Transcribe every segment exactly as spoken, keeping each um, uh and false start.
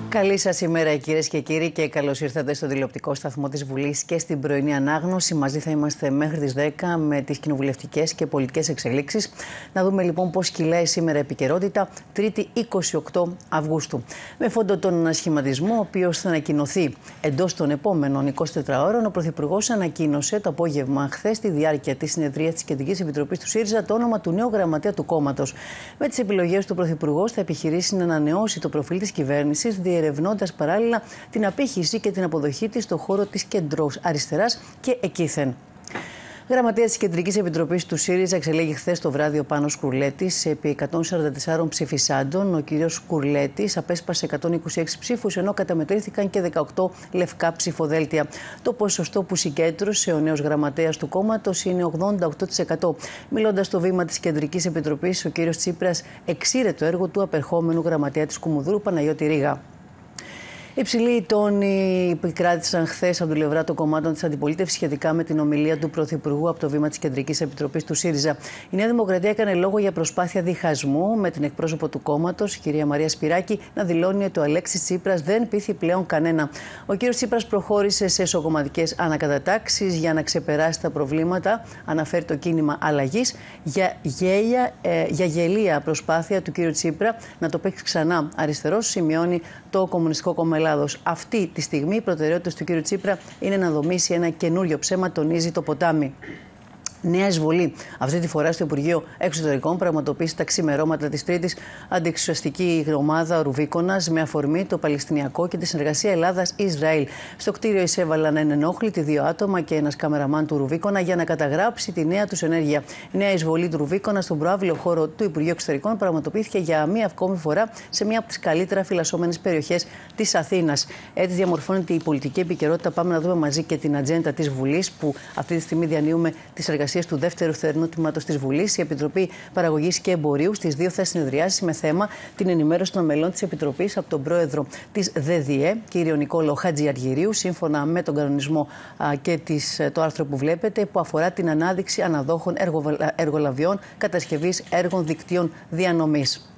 Καλή σας ημέρα, κυρίες και κύριοι, και καλώς ήρθατε στο τηλεοπτικό σταθμό της Βουλής και στην πρωινή ανάγνωση. Μαζί θα είμαστε μέχρι τις δέκα με τις κοινοβουλευτικές και πολιτικές εξελίξεις. Να δούμε λοιπόν πώς κυλάει σήμερα η επικαιρότητα, Τρίτη είκοσι οκτώ Αυγούστου. Με φόντο τον ανασχηματισμό, ο οποίος θα ανακοινωθεί εντός των επόμενων εικοσιτετρών ώρων, ο Πρωθυπουργός ανακοίνωσε το απόγευμα χθες, στη διάρκεια της συνεδρίας της Κεντρικής Επιτροπής του ΣΥΡΙΖΑ, το όνομα του νέου γραμματέα του κόμματος. Με τις επιλογές του, ο Πρωθυπουργός θα επιχειρήσει να ανανεώσει το προφίλ της κυβέρνησης, διερευνώντας παράλληλα την απήχηση και την αποδοχή της στον χώρο της κεντροαριστεράς και εκείθεν. Γραμματέας της Κεντρικής Επιτροπής του ΣΥΡΙΖΑ εξελέγει χθες το βράδυ ο Πάνος Κουρλέτης επί εκατόν σαράντα τέσσερα ψηφισάντων. Ο κύριος Κουρλέτης απέσπασε εκατόν είκοσι έξι ψήφους, ενώ καταμετρήθηκαν και δεκαοκτώ λευκά ψηφοδέλτια. Το ποσοστό που συγκέντρωσε ο νέος γραμματέας του κόμματος είναι ογδόντα οκτώ τοις εκατό. Μιλώντας στο βήμα της Κεντρικής Επιτροπής, ο κύριος Τσίπρας εξήρε το έργο του απερχόμενου γραμματέα της Κουμουνδούρου, Παναγιώτη Ρήγα. Υψηλοί τόνοι επικράτησαν χθες από την πλευρά των κομμάτων της αντιπολίτευσης σχετικά με την ομιλία του Πρωθυπουργού από το βήμα της Κεντρικής Επιτροπής του ΣΥΡΙΖΑ. Η Νέα Δημοκρατία έκανε λόγο για προσπάθεια διχασμού, με την εκπρόσωπο του κόμματος, η κυρία Μαρία Σπυράκη, να δηλώνει ότι ο Αλέξης Τσίπρας δεν πείθει πλέον κανένα. Ο κύριος Τσίπρας προχώρησε σε εσωκομματικές ανακατατάξεις για να ξεπεράσει τα προβλήματα, αναφέρει το κίνημα αλλαγής, για, γέλια, ε, για γελία προσπάθεια του κύριου Τσίπρα να το παίξει ξανά αριστερός, σημειώνει το Κομμουνιστικό Κόμμα Ελλάδος. Αυτή τη στιγμή η προτεραιότητα του κ. Τσίπρα είναι να δομήσει ένα καινούριο ψέμα, τονίζει το ποτάμι. Νέα εισβολή, αυτή τη φορά στο Υπουργείο Εξωτερικών, πραγματοποίησε τα ξημερώματα της Τρίτης αντιεξουσιαστική ομάδα Ρουβίκονας με αφορμή το Παλαιστινιακό και τη συνεργασία Ελλάδας-Ισραήλ. Στο κτίριο εισέβαλαν ενενόχλητοι δύο άτομα και ένας καμεραμάν του Ρουβίκονα για να καταγράψει τη νέα τους ενέργεια. Η νέα εισβολή του Ρουβίκονα στον προάβλιο χώρο του Υπουργείου Εξωτερικών πραγματοποιήθηκε για μία ακόμη φορά σε μία από τις καλύτερα φυλασσόμενες περιοχές της Αθήνας. Έτσι διαμορφώνεται η πολιτική επικαιρότητα. Πάμε να δούμε μαζί και την ατζέντα της Βουλής, που αυτή τη στιγμή διανύουμε τις εργασίες του δεύτερου θερινού τμήματος της Βουλής. Η Επιτροπή Παραγωγής και Εμπορίου στις δύο θα συνεδριάσει με θέμα την ενημέρωση των μελών της Επιτροπής από τον πρόεδρο της ΔΕΔΙΕ, κύριο Νικόλαο Χατζιαργυρίου, σύμφωνα με τον κανονισμό α, και τις, το άρθρο που βλέπετε, που αφορά την ανάδειξη αναδόχων εργολαβιών κατασκευής έργων δικτύων διανομής.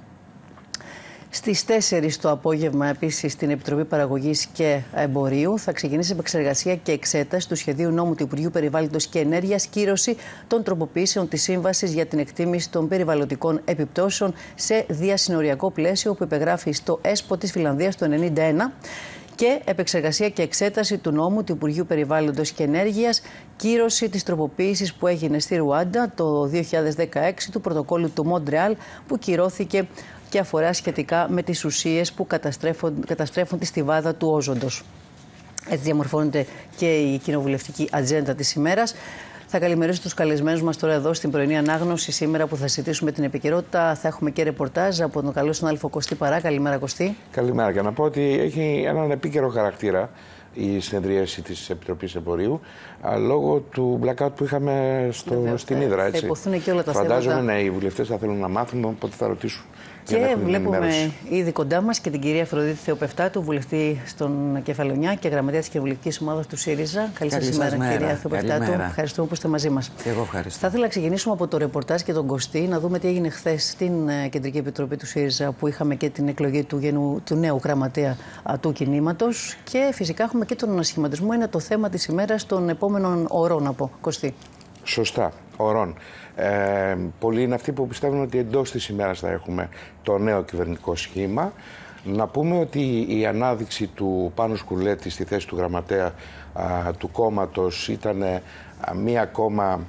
Στις τέσσερις το απόγευμα, επίσης, στην Επιτροπή Παραγωγής και Εμπορίου θα ξεκινήσει επεξεργασία και εξέταση του σχεδίου νόμου του Υπουργείου Περιβάλλοντος και Ενέργειας, κύρωση των τροποποιήσεων της Σύμβασης για την εκτίμηση των περιβαλλοντικών επιπτώσεων σε διασυνοριακό πλαίσιο, που υπεγράφει στο ΕΣΠΟ της Φιλανδίας το ενενήντα ένα. Και επεξεργασία και εξέταση του νόμου του Υπουργείου Περιβάλλοντος και Ενέργειας, κύρωση της τροποποίησης που έγινε στη Ρουάντα το δύο χιλιάδες δεκαέξι του πρωτοκόλλου του Μοντρεάλ, που κυρώθηκε και αφορά σχετικά με τις ουσίες που καταστρέφουν, καταστρέφουν τη στιβάδα του όζοντος. Έτσι διαμορφώνεται και η κοινοβουλευτική ατζέντα της ημέρας. Θα καλημερίσω τους καλεσμένους μας τώρα εδώ στην πρωινή ανάγνωση. Σήμερα που θα συζητήσουμε την επικαιρότητα, θα έχουμε και ρεπορτάζ από τον καλό συνάδελφο Κωστή Παρά. Καλημέρα, Κωστή. Καλημέρα. Και να πω ότι έχει έναν επίκαιρο χαρακτήρα η συνεδρίαση της Επιτροπής Εμπορίου, λόγω του blackout που είχαμε στο, Βεβαίως, στην Ύδρα. Έτσι. Θα υποθούν και όλα τα Φαντάζομαι, θέματα. Φαντάζομαι, ναι, οι βουλευτές θα θέλουν να μάθουν, οπότε θα ρωτήσουν. Και βλέπουμε ήδη κοντά μας και την κυρία Αφροδίτη Θεοπεφτάτου, βουλευτή στον Κεφαλονιά και γραμματέα της κοινοβουλευτικής ομάδας του ΣΥΡΙΖΑ. Καλή σας ημέρα, κυρία Θεοπεφτάτου. Ευχαριστούμε που είστε μαζί μας. Εγώ ευχαριστώ. Θα ήθελα να ξεκινήσουμε από το ρεπορτάζ και τον Κωστή, να δούμε τι έγινε χθες στην Κεντρική Επιτροπή του ΣΥΡΙΖΑ, που είχαμε και την εκλογή του, γενου, του νέου γραμματέα του κινήματος. Και φυσικά έχουμε και τον ανασχηματισμό. Είναι το θέμα της ημέρας των επόμενων ωρών, από Κωστή. Σωστά, ωρών. Ε, πολλοί είναι αυτοί που πιστεύουν ότι εντός της ημέρας θα έχουμε το νέο κυβερνητικό σχήμα. Να πούμε ότι η ανάδειξη του Πάνου Κουρλέτη στη θέση του γραμματέα α, του κόμματος ήταν α, μία ακόμα α,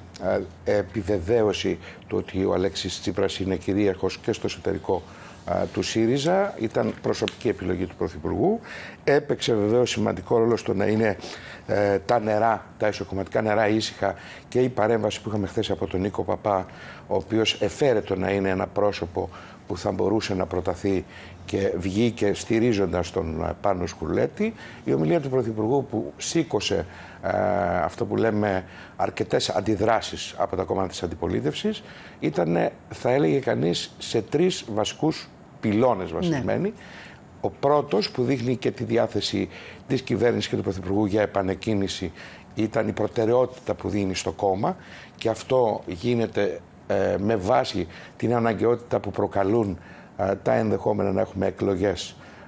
επιβεβαίωση του ότι ο Αλέξης Τσίπρας είναι κυρίαρχος και στο εσωτερικό α, του ΣΥΡΙΖΑ. Ήταν προσωπική επιλογή του Πρωθυπουργού. Έπαιξε βεβαίως σημαντικό ρόλο στο να είναι ε, τα νερά, τα εσωκομματικά νερά ήσυχα, και η παρέμβαση που είχαμε χθες από τον Νίκο Παπά, ο οποίος εφαίρετο να είναι ένα πρόσωπο που θα μπορούσε να προταθεί και βγήκε στηρίζοντας τον Πάνο Κουρλέτη. Η ομιλία του Πρωθυπουργού, που σήκωσε ε, αυτό που λέμε αρκετές αντιδράσεις από τα κόμματα της αντιπολίτευσης, ήταν, θα έλεγε κανείς, σε τρεις βασικούς πυλώνες βασισμένη. Ναι. Ο πρώτος, που δείχνει και τη διάθεση της κυβέρνησης και του Πρωθυπουργού για επανεκκίνηση, ήταν η προτεραιότητα που δίνει στο κόμμα, και αυτό γίνεται ε, με βάση την αναγκαιότητα που προκαλούν ε, τα ενδεχόμενα να έχουμε εκλογές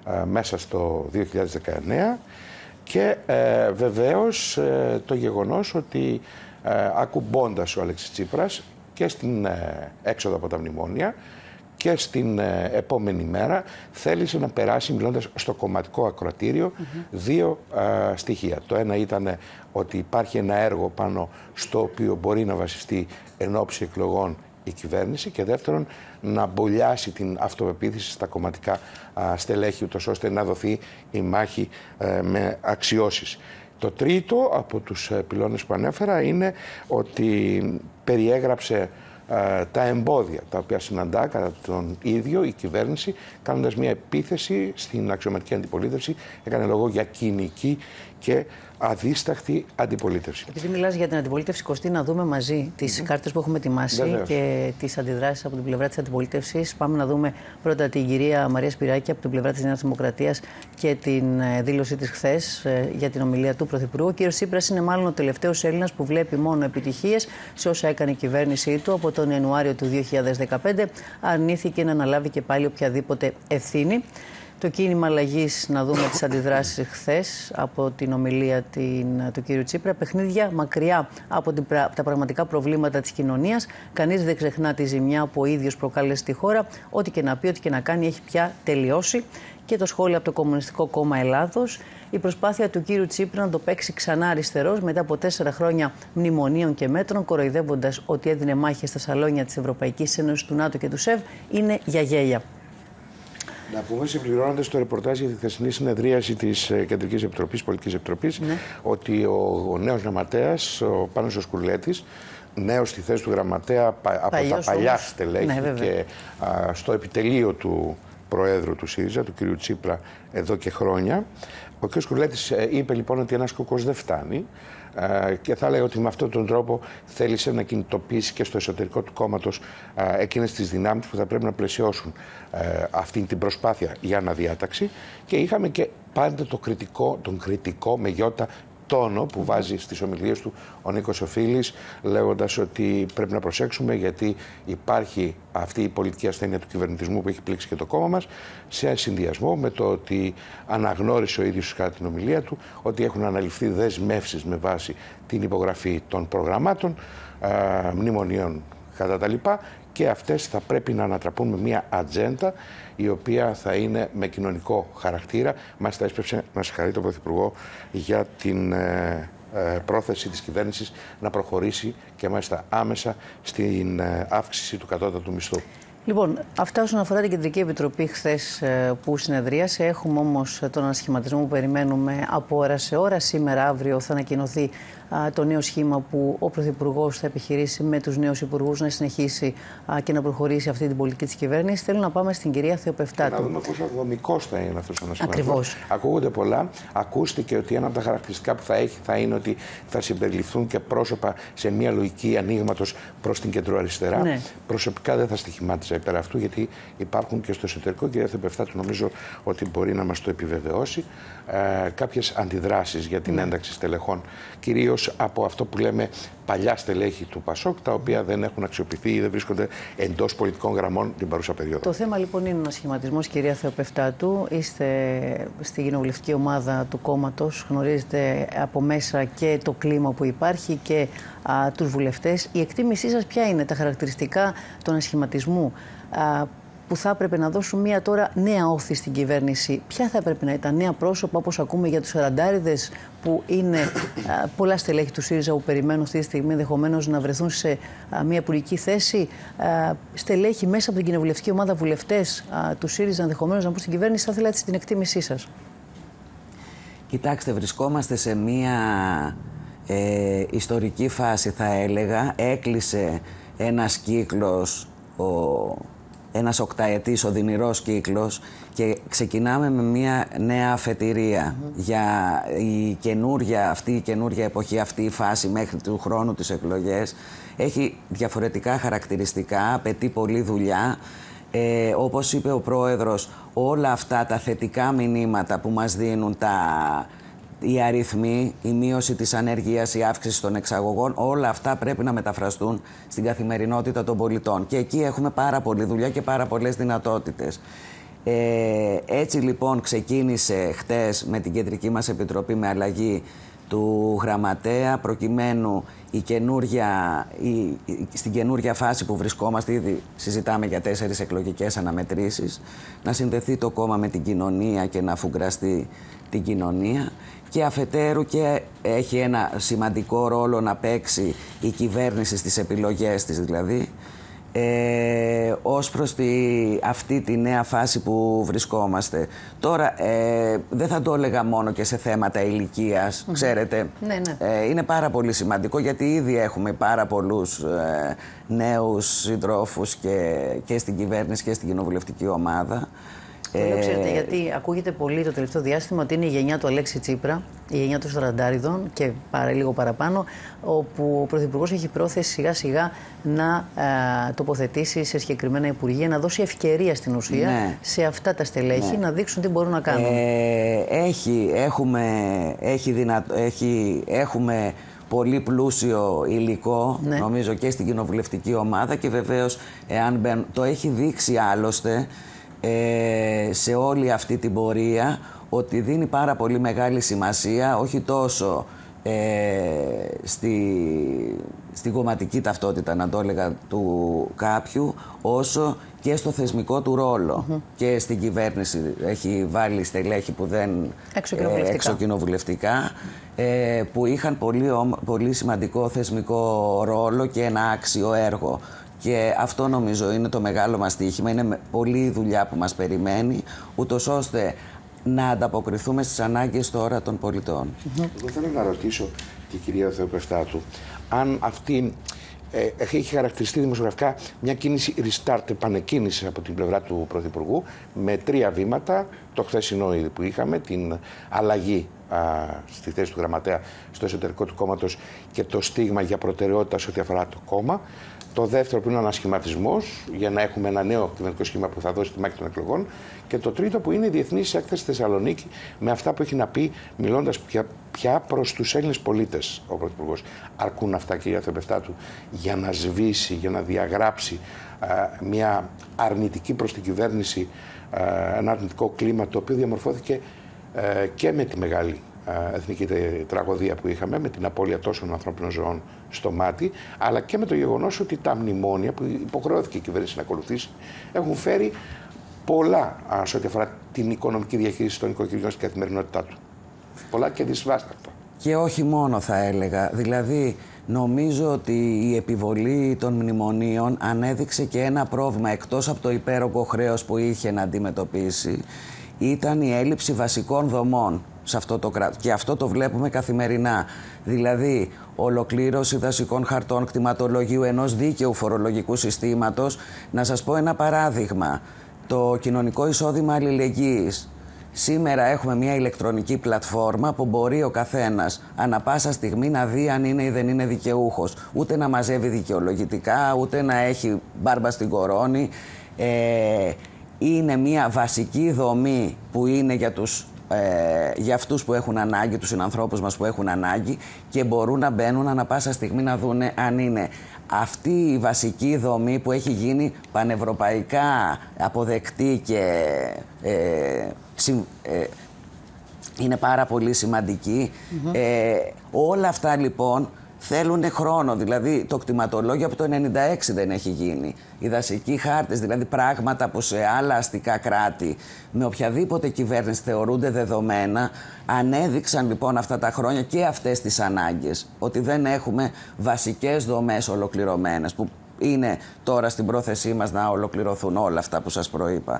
ε, μέσα στο δύο χιλιάδες δεκαεννέα και ε, βεβαίως ε, το γεγονός ότι ε, ακουμπώντας ο Αλέξης Τσίπρας και στην ε, έξοδο από τα μνημόνια και στην ε, επόμενη μέρα θέλησε να περάσει, μιλώντας στο κομματικό ακροατήριο, mm-hmm. δύο ε, στοιχεία. Το ένα ήταν ότι υπάρχει ένα έργο πάνω στο οποίο μπορεί να βασιστεί εν ώψη εκλογών η κυβέρνηση και δεύτερον να μπολιάσει την αυτοπεποίθηση στα κομματικά α, στελέχη ούτως ώστε να δοθεί η μάχη ε, με αξιώσεις. Το τρίτο από τους ε, πυλώνες που ανέφερα είναι ότι περιέγραψε ε, τα εμπόδια τα οποία συναντά κατά τον ίδιο η κυβέρνηση κάνοντας μια επίθεση στην αξιωματική αντιπολίτευση. Έκανε λόγο για κοινική και αδίσταχτη αντιπολίτευση. Επειδή μιλάς για την αντιπολίτευση, Κωστή, να δούμε μαζί τις mm-hmm. κάρτες που έχουμε ετοιμάσει Βεβαίως. Και τις αντιδράσεις από την πλευρά της αντιπολίτευσης. Πάμε να δούμε πρώτα την κυρία Μαρία Σπυράκη από την πλευρά της Νέας Δημοκρατίας και την δήλωσή της χθες για την ομιλία του Πρωθυπουργού. Ο κύριος Τσίπρας είναι μάλλον ο τελευταίος Έλληνας που βλέπει μόνο επιτυχίες σε όσα έκανε η κυβέρνησή του. Από τον Ιανουάριο του δύο χιλιάδες δεκαπέντε αρνήθηκε να αναλάβει και πάλι οποιαδήποτε ευθύνη. Το κίνημα αλλαγής, να δούμε τις αντιδράσεις χθες από την ομιλία την, του κύριου Τσίπρα. Παιχνίδια μακριά από, την, από τα πραγματικά προβλήματα της κοινωνίας. Κανείς δεν ξεχνά τη ζημιά που ο ίδιος προκάλεσε στη χώρα. Ό,τι και να πει, ό,τι και να κάνει έχει πια τελειώσει. Και το σχόλιο από το Κομμουνιστικό Κόμμα Ελλάδος. Η προσπάθεια του κύριου Τσίπρα να το παίξει ξανά αριστερός μετά από τέσσερα χρόνια μνημονίων και μέτρων, κοροϊδεύοντας ότι έδινε μάχη στα σαλόνια της Ευρωπαϊκής Ένωσης, του ΝΑΤΟ και του ΣΕΒ, είναι για γέλια. Να πούμε, συμπληρώνοντας το ρεπορτάζ για τη χθεσινή συνεδρίαση της Κεντρικής Επιτροπής, Πολιτικής Επιτροπής, ναι. ότι ο, ο νέος γραμματέας, ο Πάνος ο Σκουρλέτης, νέος στη θέση του γραμματέα από Παλιός τα παλιά στελέχη ναι, και α, στο επιτελείο του Προέδρου του ΣΥΡΙΖΑ, του κ. Τσίπρα, εδώ και χρόνια. Ο κ. Σκουρλέτης ε, είπε λοιπόν ότι ένας κόκκος δεν φτάνει. Uh, και θα έλεγα ότι με αυτόν τον τρόπο θέλησε να κινητοποιήσει και στο εσωτερικό του κόμματος uh, εκείνες τις δυνάμεις που θα πρέπει να πλαισιώσουν uh, αυτή την προσπάθεια για αναδιάταξη και είχαμε και πάντα το κριτικό, τον κριτικό με γιώτα τόνο που βάζει στις ομιλίες του ο Νίκος Οφίλης, λέγοντας ότι πρέπει να προσέξουμε γιατί υπάρχει αυτή η πολιτική ασθένεια του κυβερνητισμού που έχει πλήξει και το κόμμα μας, σε συνδυασμό με το ότι αναγνώρισε ο ίδιος κατά την ομιλία του ότι έχουν αναλυφθεί δεσμεύσεις με βάση την υπογραφή των προγραμμάτων, α, μνημονίων κατά τα λοιπά, και αυτές θα πρέπει να ανατραπούν με μια ατζέντα η οποία θα είναι με κοινωνικό χαρακτήρα. Μας τα έσπευσε να συγχαρεί τον Πρωθυπουργό για την ε, ε, πρόθεση της κυβέρνησης να προχωρήσει και μάλιστα άμεσα στην ε, αύξηση του κατώτατου μισθού. Λοιπόν, αυτά όσον αφορά την Κεντρική Επιτροπή χθες που συνεδρίασε. Έχουμε όμως τον ανασχηματισμό που περιμένουμε από ώρα σε ώρα. Σήμερα, αύριο θα ανακοινωθεί α, το νέο σχήμα που ο Πρωθυπουργός θα επιχειρήσει με τους νέους υπουργούς να συνεχίσει α, και να προχωρήσει αυτή την πολιτική της κυβέρνησης. Θέλω να πάμε στην κυρία Θεοπεφτάτου. Να δούμε πόσο δομικός θα είναι αυτός ο ανασχηματισμός. Ακριβώς. Ακούγονται πολλά. Ακούστηκε ότι ένα από τα χαρακτηριστικά που θα έχει θα είναι ότι θα συμπεριληφθούν και πρόσωπα σε μια λογική ανοίγματος προς την κεντροαριστερά. Ναι. Προσωπικά δεν θα στοιχημάτιζα υπέρ αυτού, γιατί υπάρχουν και στο εσωτερικό, και η Θεοπεφτάτου νομίζω ότι μπορεί να μας το επιβεβαιώσει, ε, κάποιες αντιδράσεις για την ένταξη στελεχών, κυρίως από αυτό που λέμε παλιά στελέχη του ΠΑΣΟΚ, τα οποία δεν έχουν αξιοποιηθεί ή δεν βρίσκονται εντός πολιτικών γραμμών την παρούσα περίοδο. Το θέμα λοιπόν είναι ο σχηματισμός, κυρία Θεοπεφτάτου. Είστε στη κοινοβουλευτική ομάδα του κόμματος, γνωρίζετε από μέσα και το κλίμα που υπάρχει και α, τους βουλευτές. Η εκτίμησή σας ποια είναι τα χαρακτηριστικά του ανασχηματισμού α, που θα έπρεπε να δώσουν μια τώρα νέα όθη στην κυβέρνηση? Ποια θα έπρεπε να ήταν νέα πρόσωπα, όπως ακούμε για τους σαραντάριδες που είναι α, πολλά στελέχη του ΣΥΡΙΖΑ που περιμένουν αυτή τη στιγμή ενδεχομένως να βρεθούν σε α, μια υπουργική θέση, α, στελέχη μέσα από την κοινοβουλευτική ομάδα, βουλευτές α, του ΣΥΡΙΖΑ ενδεχομένως να μπουν στην κυβέρνηση? Θα ήθελα έτσι την εκτίμησή σας. Κοιτάξτε, βρισκόμαστε σε μια ε, ιστορική φάση, θα έλεγα. Έκλεισε ένας κύκλος, ο, ένας οκταετής οδυνηρός κύκλος, και ξεκινάμε με μια νέα αφετηρία mm-hmm. για η καινούρια, αυτή η καινούρια εποχή, αυτή η φάση μέχρι του χρόνου τις εκλογές. Έχει διαφορετικά χαρακτηριστικά, απαιτεί πολλή δουλειά. Ε, όπως είπε ο Πρόεδρος, όλα αυτά τα θετικά μηνύματα που μας δίνουν τα... οι αριθμοί, η μείωση της ανεργίας, η αύξηση των εξαγωγών, όλα αυτά πρέπει να μεταφραστούν στην καθημερινότητα των πολιτών. Και εκεί έχουμε πάρα πολλή δουλειά και πάρα πολλές δυνατότητες. Ε, έτσι λοιπόν ξεκίνησε χτες με την Κεντρική μας Επιτροπή με αλλαγή του γραμματέα, προκειμένου η καινούρια, η, η, στην καινούρια φάση που βρισκόμαστε, ήδη συζητάμε για τέσσερις εκλογικές αναμετρήσεις, να συνδεθεί το κόμμα με την κοινωνία και να αφουγκραστεί την κοινωνία, και αφετέρου και έχει ένα σημαντικό ρόλο να παίξει η κυβέρνηση στις επιλογές της δηλαδή, Ε, ως προς τη, αυτή τη νέα φάση που βρισκόμαστε. Τώρα ε, δεν θα το έλεγα μόνο και σε θέματα ηλικίας, mm-hmm. ξέρετε. Ναι, ναι. Ε, είναι πάρα πολύ σημαντικό, γιατί ήδη έχουμε πάρα πολλούς ε, νέους συντρόφους και, και στην κυβέρνηση και στην κοινοβουλευτική ομάδα. Το λέω, ξέρετε, γιατί ακούγεται πολύ το τελευταίο διάστημα ότι είναι η γενιά του Αλέξη Τσίπρα, η γενιά των Σαραντάριδων και παρά, λίγο παραπάνω, όπου ο Πρωθυπουργός έχει πρόθεση σιγά σιγά να ε, τοποθετήσει σε συγκεκριμένα υπουργεία, να δώσει ευκαιρία στην ουσία ναι. σε αυτά τα στελέχη ναι. να δείξουν τι μπορούν να κάνουν. Ε, έχει, έχουμε, έχει δυνατό, έχει, έχουμε πολύ πλούσιο υλικό, ναι. νομίζω, και στην κοινοβουλευτική ομάδα, και βεβαίως εάν μπαίν, το έχει δείξει άλλωστε Ε, σε όλη αυτή την πορεία, ότι δίνει πάρα πολύ μεγάλη σημασία όχι τόσο ε, στη, στην κομματική ταυτότητα, να το έλεγα, του κάποιου, όσο και στο θεσμικό του ρόλο. Mm-hmm. Και στην κυβέρνηση έχει βάλει στελέχη που δεν εξοκοινοβουλευτικά, ε, εξοκοινοβουλευτικά ε, που είχαν πολύ, πολύ σημαντικό θεσμικό ρόλο και ένα άξιο έργο. Και αυτό νομίζω είναι το μεγάλο μας στοίχημα, είναι πολλή δουλειά που μας περιμένει, ούτως ώστε να ανταποκριθούμε στις ανάγκες τώρα των πολιτών. Mm-hmm. Εγώ θέλω να ρωτήσω την κυρία Θεοπευτάτου, αν αυτή ε, έχει χαρακτηριστεί δημοσιογραφικά μια κίνηση restart, επανεκκίνηση από την πλευρά του Πρωθυπουργού, με τρία βήματα, το χθεσινό ήδη που είχαμε, την αλλαγή α, στη θέση του γραμματέα στο εσωτερικό του κόμματος και το στίγμα για προτεραιότητα σε ό,τι αφορά το κόμμα. Το δεύτερο που είναι ο ανασχηματισμός, για να έχουμε ένα νέο κυβερνητικό σχήμα που θα δώσει τη μάχη των εκλογών. Και το τρίτο που είναι η διεθνής έκθεση στη Θεσσαλονίκη, με αυτά που έχει να πει, μιλώντας πια, πια προς τους Έλληνες πολίτες ο Πρωθυπουργός. Αρκούν αυτά, κυρία Θεοπευτάτου, για να σβήσει, για να διαγράψει α, μια αρνητική προς την κυβέρνηση, α, ένα αρνητικό κλίμα το οποίο διαμορφώθηκε α, και με τη μεγάλη εθνική τραγωδία που είχαμε, με την απώλεια τόσων ανθρώπινων ζωών στο μάτι, αλλά και με το γεγονός ότι τα μνημόνια που υποχρεώθηκε η κυβέρνηση να ακολουθήσει έχουν φέρει πολλά σε ό,τι αφορά την οικονομική διαχείριση των οικοκυριών στην καθημερινότητά του. Πολλά και δυσβάσταχτα. Και όχι μόνο, θα έλεγα. Δηλαδή, νομίζω ότι η επιβολή των μνημονίων ανέδειξε και ένα πρόβλημα, εκτός από το υπέρογκο χρέος που είχε να αντιμετωπίσει, ήταν η έλλειψη βασικών δομών σε αυτό το κράτος. Και αυτό το βλέπουμε καθημερινά. Δηλαδή, ολοκλήρωση δασικών χαρτών, κτηματολογίου, ενός δίκαιου φορολογικού συστήματος. Να σας πω ένα παράδειγμα. Το κοινωνικό εισόδημα αλληλεγγύης. Σήμερα έχουμε μια ηλεκτρονική πλατφόρμα που μπορεί ο καθένας ανά πάσα στιγμή να δει αν είναι ή δεν είναι δικαιούχος. Ούτε να μαζεύει δικαιολογητικά, ούτε να έχει μπάρμπα στην κορώνη. Ε, είναι μια βασική δομή που είναι για τους Ε, για αυτούς που έχουν ανάγκη, τους συνανθρώπους μας που έχουν ανάγκη, και μπορούν να μπαίνουν ανά πάσα στιγμή να δούνε αν είναι αυτή η βασική δομή που έχει γίνει πανευρωπαϊκά αποδεκτή και ε, συμ, ε, είναι πάρα πολύ σημαντική. Mm-hmm. Ε, όλα αυτά λοιπόν θέλουν χρόνο. Δηλαδή το κτηματολόγιο από το ενενήντα έξι δεν έχει γίνει. Οι δασικοί χάρτες, δηλαδή πράγματα που σε άλλα αστικά κράτη με οποιαδήποτε κυβέρνηση θεωρούνται δεδομένα, ανέδειξαν λοιπόν αυτά τα χρόνια και αυτές τις ανάγκες. Ότι δεν έχουμε βασικές δομές ολοκληρωμένες, που είναι τώρα στην πρόθεσή μας να ολοκληρωθούν όλα αυτά που σας προείπα.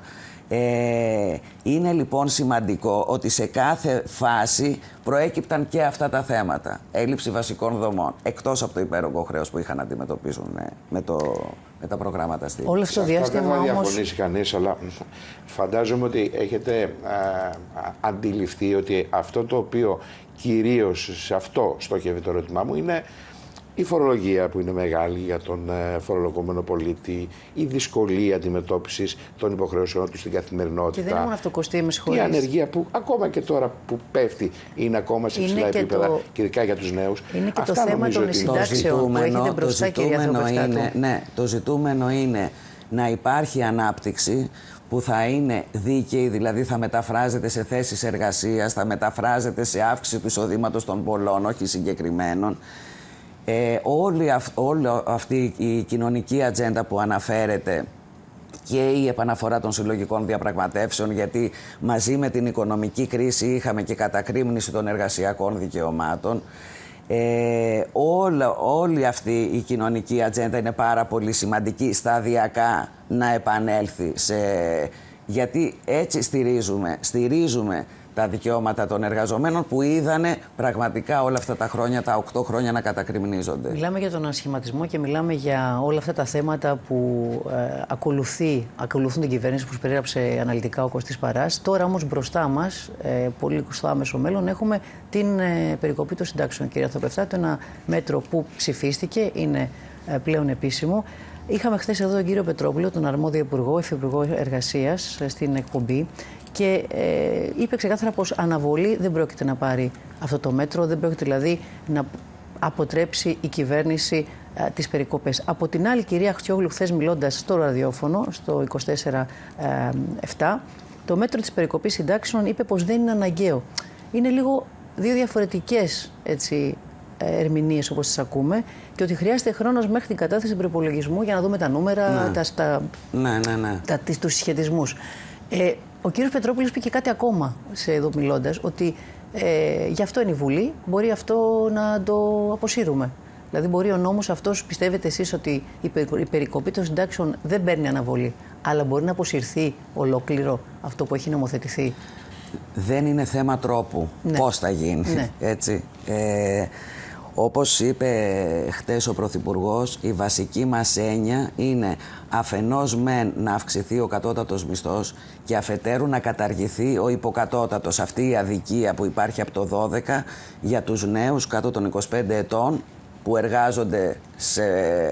Ε, είναι λοιπόν σημαντικό ότι σε κάθε φάση προέκυπταν και αυτά τα θέματα. Έλλειψη βασικών δομών, εκτός από το υπέρογκο χρέος που είχαν να αντιμετωπίσουν με, με, το, με τα προγράμματα στήριξης. Όλο αυτό το διάστημα όμως... Δεν θα διαφωνήσει κανείς, αλλά φαντάζομαι ότι έχετε α, αντιληφθεί ότι αυτό το οποίο κυρίως σε αυτό στόχευε το ερώτημά μου είναι η φορολογία που είναι μεγάλη για τον φορολογούμενο πολίτη, η δυσκολία αντιμετώπισης των υποχρεώσεων του στην καθημερινότητα. Και δεν είναι μόνο αυτό, Κωστή, με συγχωρείς. Η ανεργία που ακόμα και τώρα που πέφτει είναι ακόμα σε ψηλά επίπεδα, το... και ειδικά για τους νέους. Είναι και Αυτά το θέμα των συντάξεων που έχετε μπροστά, κυρία Θεοπευτάτου. Ναι, το ζητούμενο είναι να υπάρχει ανάπτυξη που θα είναι δίκαιη, δηλαδή θα μεταφράζεται σε θέσεις εργασίας, θα μεταφράζεται σε αύξηση του εισοδήματος των πολλών, όχι συγκεκριμένων. Ε, όλη, αυ, όλη αυτή η κοινωνική ατζέντα που αναφέρεται και η επαναφορά των συλλογικών διαπραγματεύσεων, γιατί μαζί με την οικονομική κρίση είχαμε και κατακρίμνηση των εργασιακών δικαιωμάτων. Ε, όλα, όλη αυτή η κοινωνική ατζέντα είναι πάρα πολύ σημαντική σταδιακά να επανέλθει σε, γιατί έτσι στηρίζουμε, στηρίζουμε τα δικαιώματα των εργαζομένων που είδανε πραγματικά όλα αυτά τα χρόνια, τα οκτώ χρόνια να κατακριμνίζονται. Μιλάμε για τον ασχηματισμό και μιλάμε για όλα αυτά τα θέματα που ε, ακολουθεί, ακολουθούν την κυβέρνηση που περιέγραψε αναλυτικά ο Κωστής Παράς. Τώρα όμως μπροστά μας, ε, πολύ στο άμεσο μέλλον, έχουμε την ε, περικοπή των συντάξεων. Κύριε Αθοπευτάτου, ένα μέτρο που ψηφίστηκε, είναι ε, πλέον επίσημο. Είχαμε χθες εδώ τον κύριο Πετρόπουλο, τον αρμόδιο υπουργό, υφυπουργό εργασίας, στην εκπομπή. Και ε, είπε ξεκάθαρα πως αναβολή δεν πρόκειται να πάρει αυτό το μέτρο, δεν πρόκειται δηλαδή να αποτρέψει η κυβέρνηση ε, τις περικοπές. Από την άλλη, κυρία Αχτιόγλου, χθες μιλώντας στο ραδιόφωνο, στο είκοσι τέσσερα επτά, το μέτρο της περικοπής συντάξεων είπε πως δεν είναι αναγκαίο. Είναι λίγο δύο διαφορετικές έτσι, ερμηνείες όπως τις ακούμε και ότι χρειάζεται χρόνος μέχρι την κατάθεση προπολογισμού για να δούμε τα νούμερα, ναι. τα, τα, ναι, ναι, ναι. τα, τους συσχετισμούς. Ε, ο κύριος Πετρόπουλος είπε και κάτι ακόμα σε εδώ μιλώντας, ότι ε, γι' αυτό είναι η Βουλή, μπορεί αυτό να το αποσύρουμε. Δηλαδή μπορεί ο νόμος αυτός, πιστεύετε εσείς ότι η, περι, η περικοπή των συντάξεων δεν παίρνει αναβολή, αλλά μπορεί να αποσυρθεί ολόκληρο αυτό που έχει νομοθετηθεί? Δεν είναι θέμα τρόπου, ναι. Πώς θα γίνει, ναι. Έτσι. Ε, όπως είπε χτες ο Πρωθυπουργός, η βασική μας έννοια είναι αφενός μεν να αυξηθεί ο κατώτατος μισθός και αφετέρου να καταργηθεί ο υποκατώτατος. Αυτή η αδικία που υπάρχει από το δώδεκα για τους νέους κάτω των είκοσι πέντε ετών που εργάζονται, σε,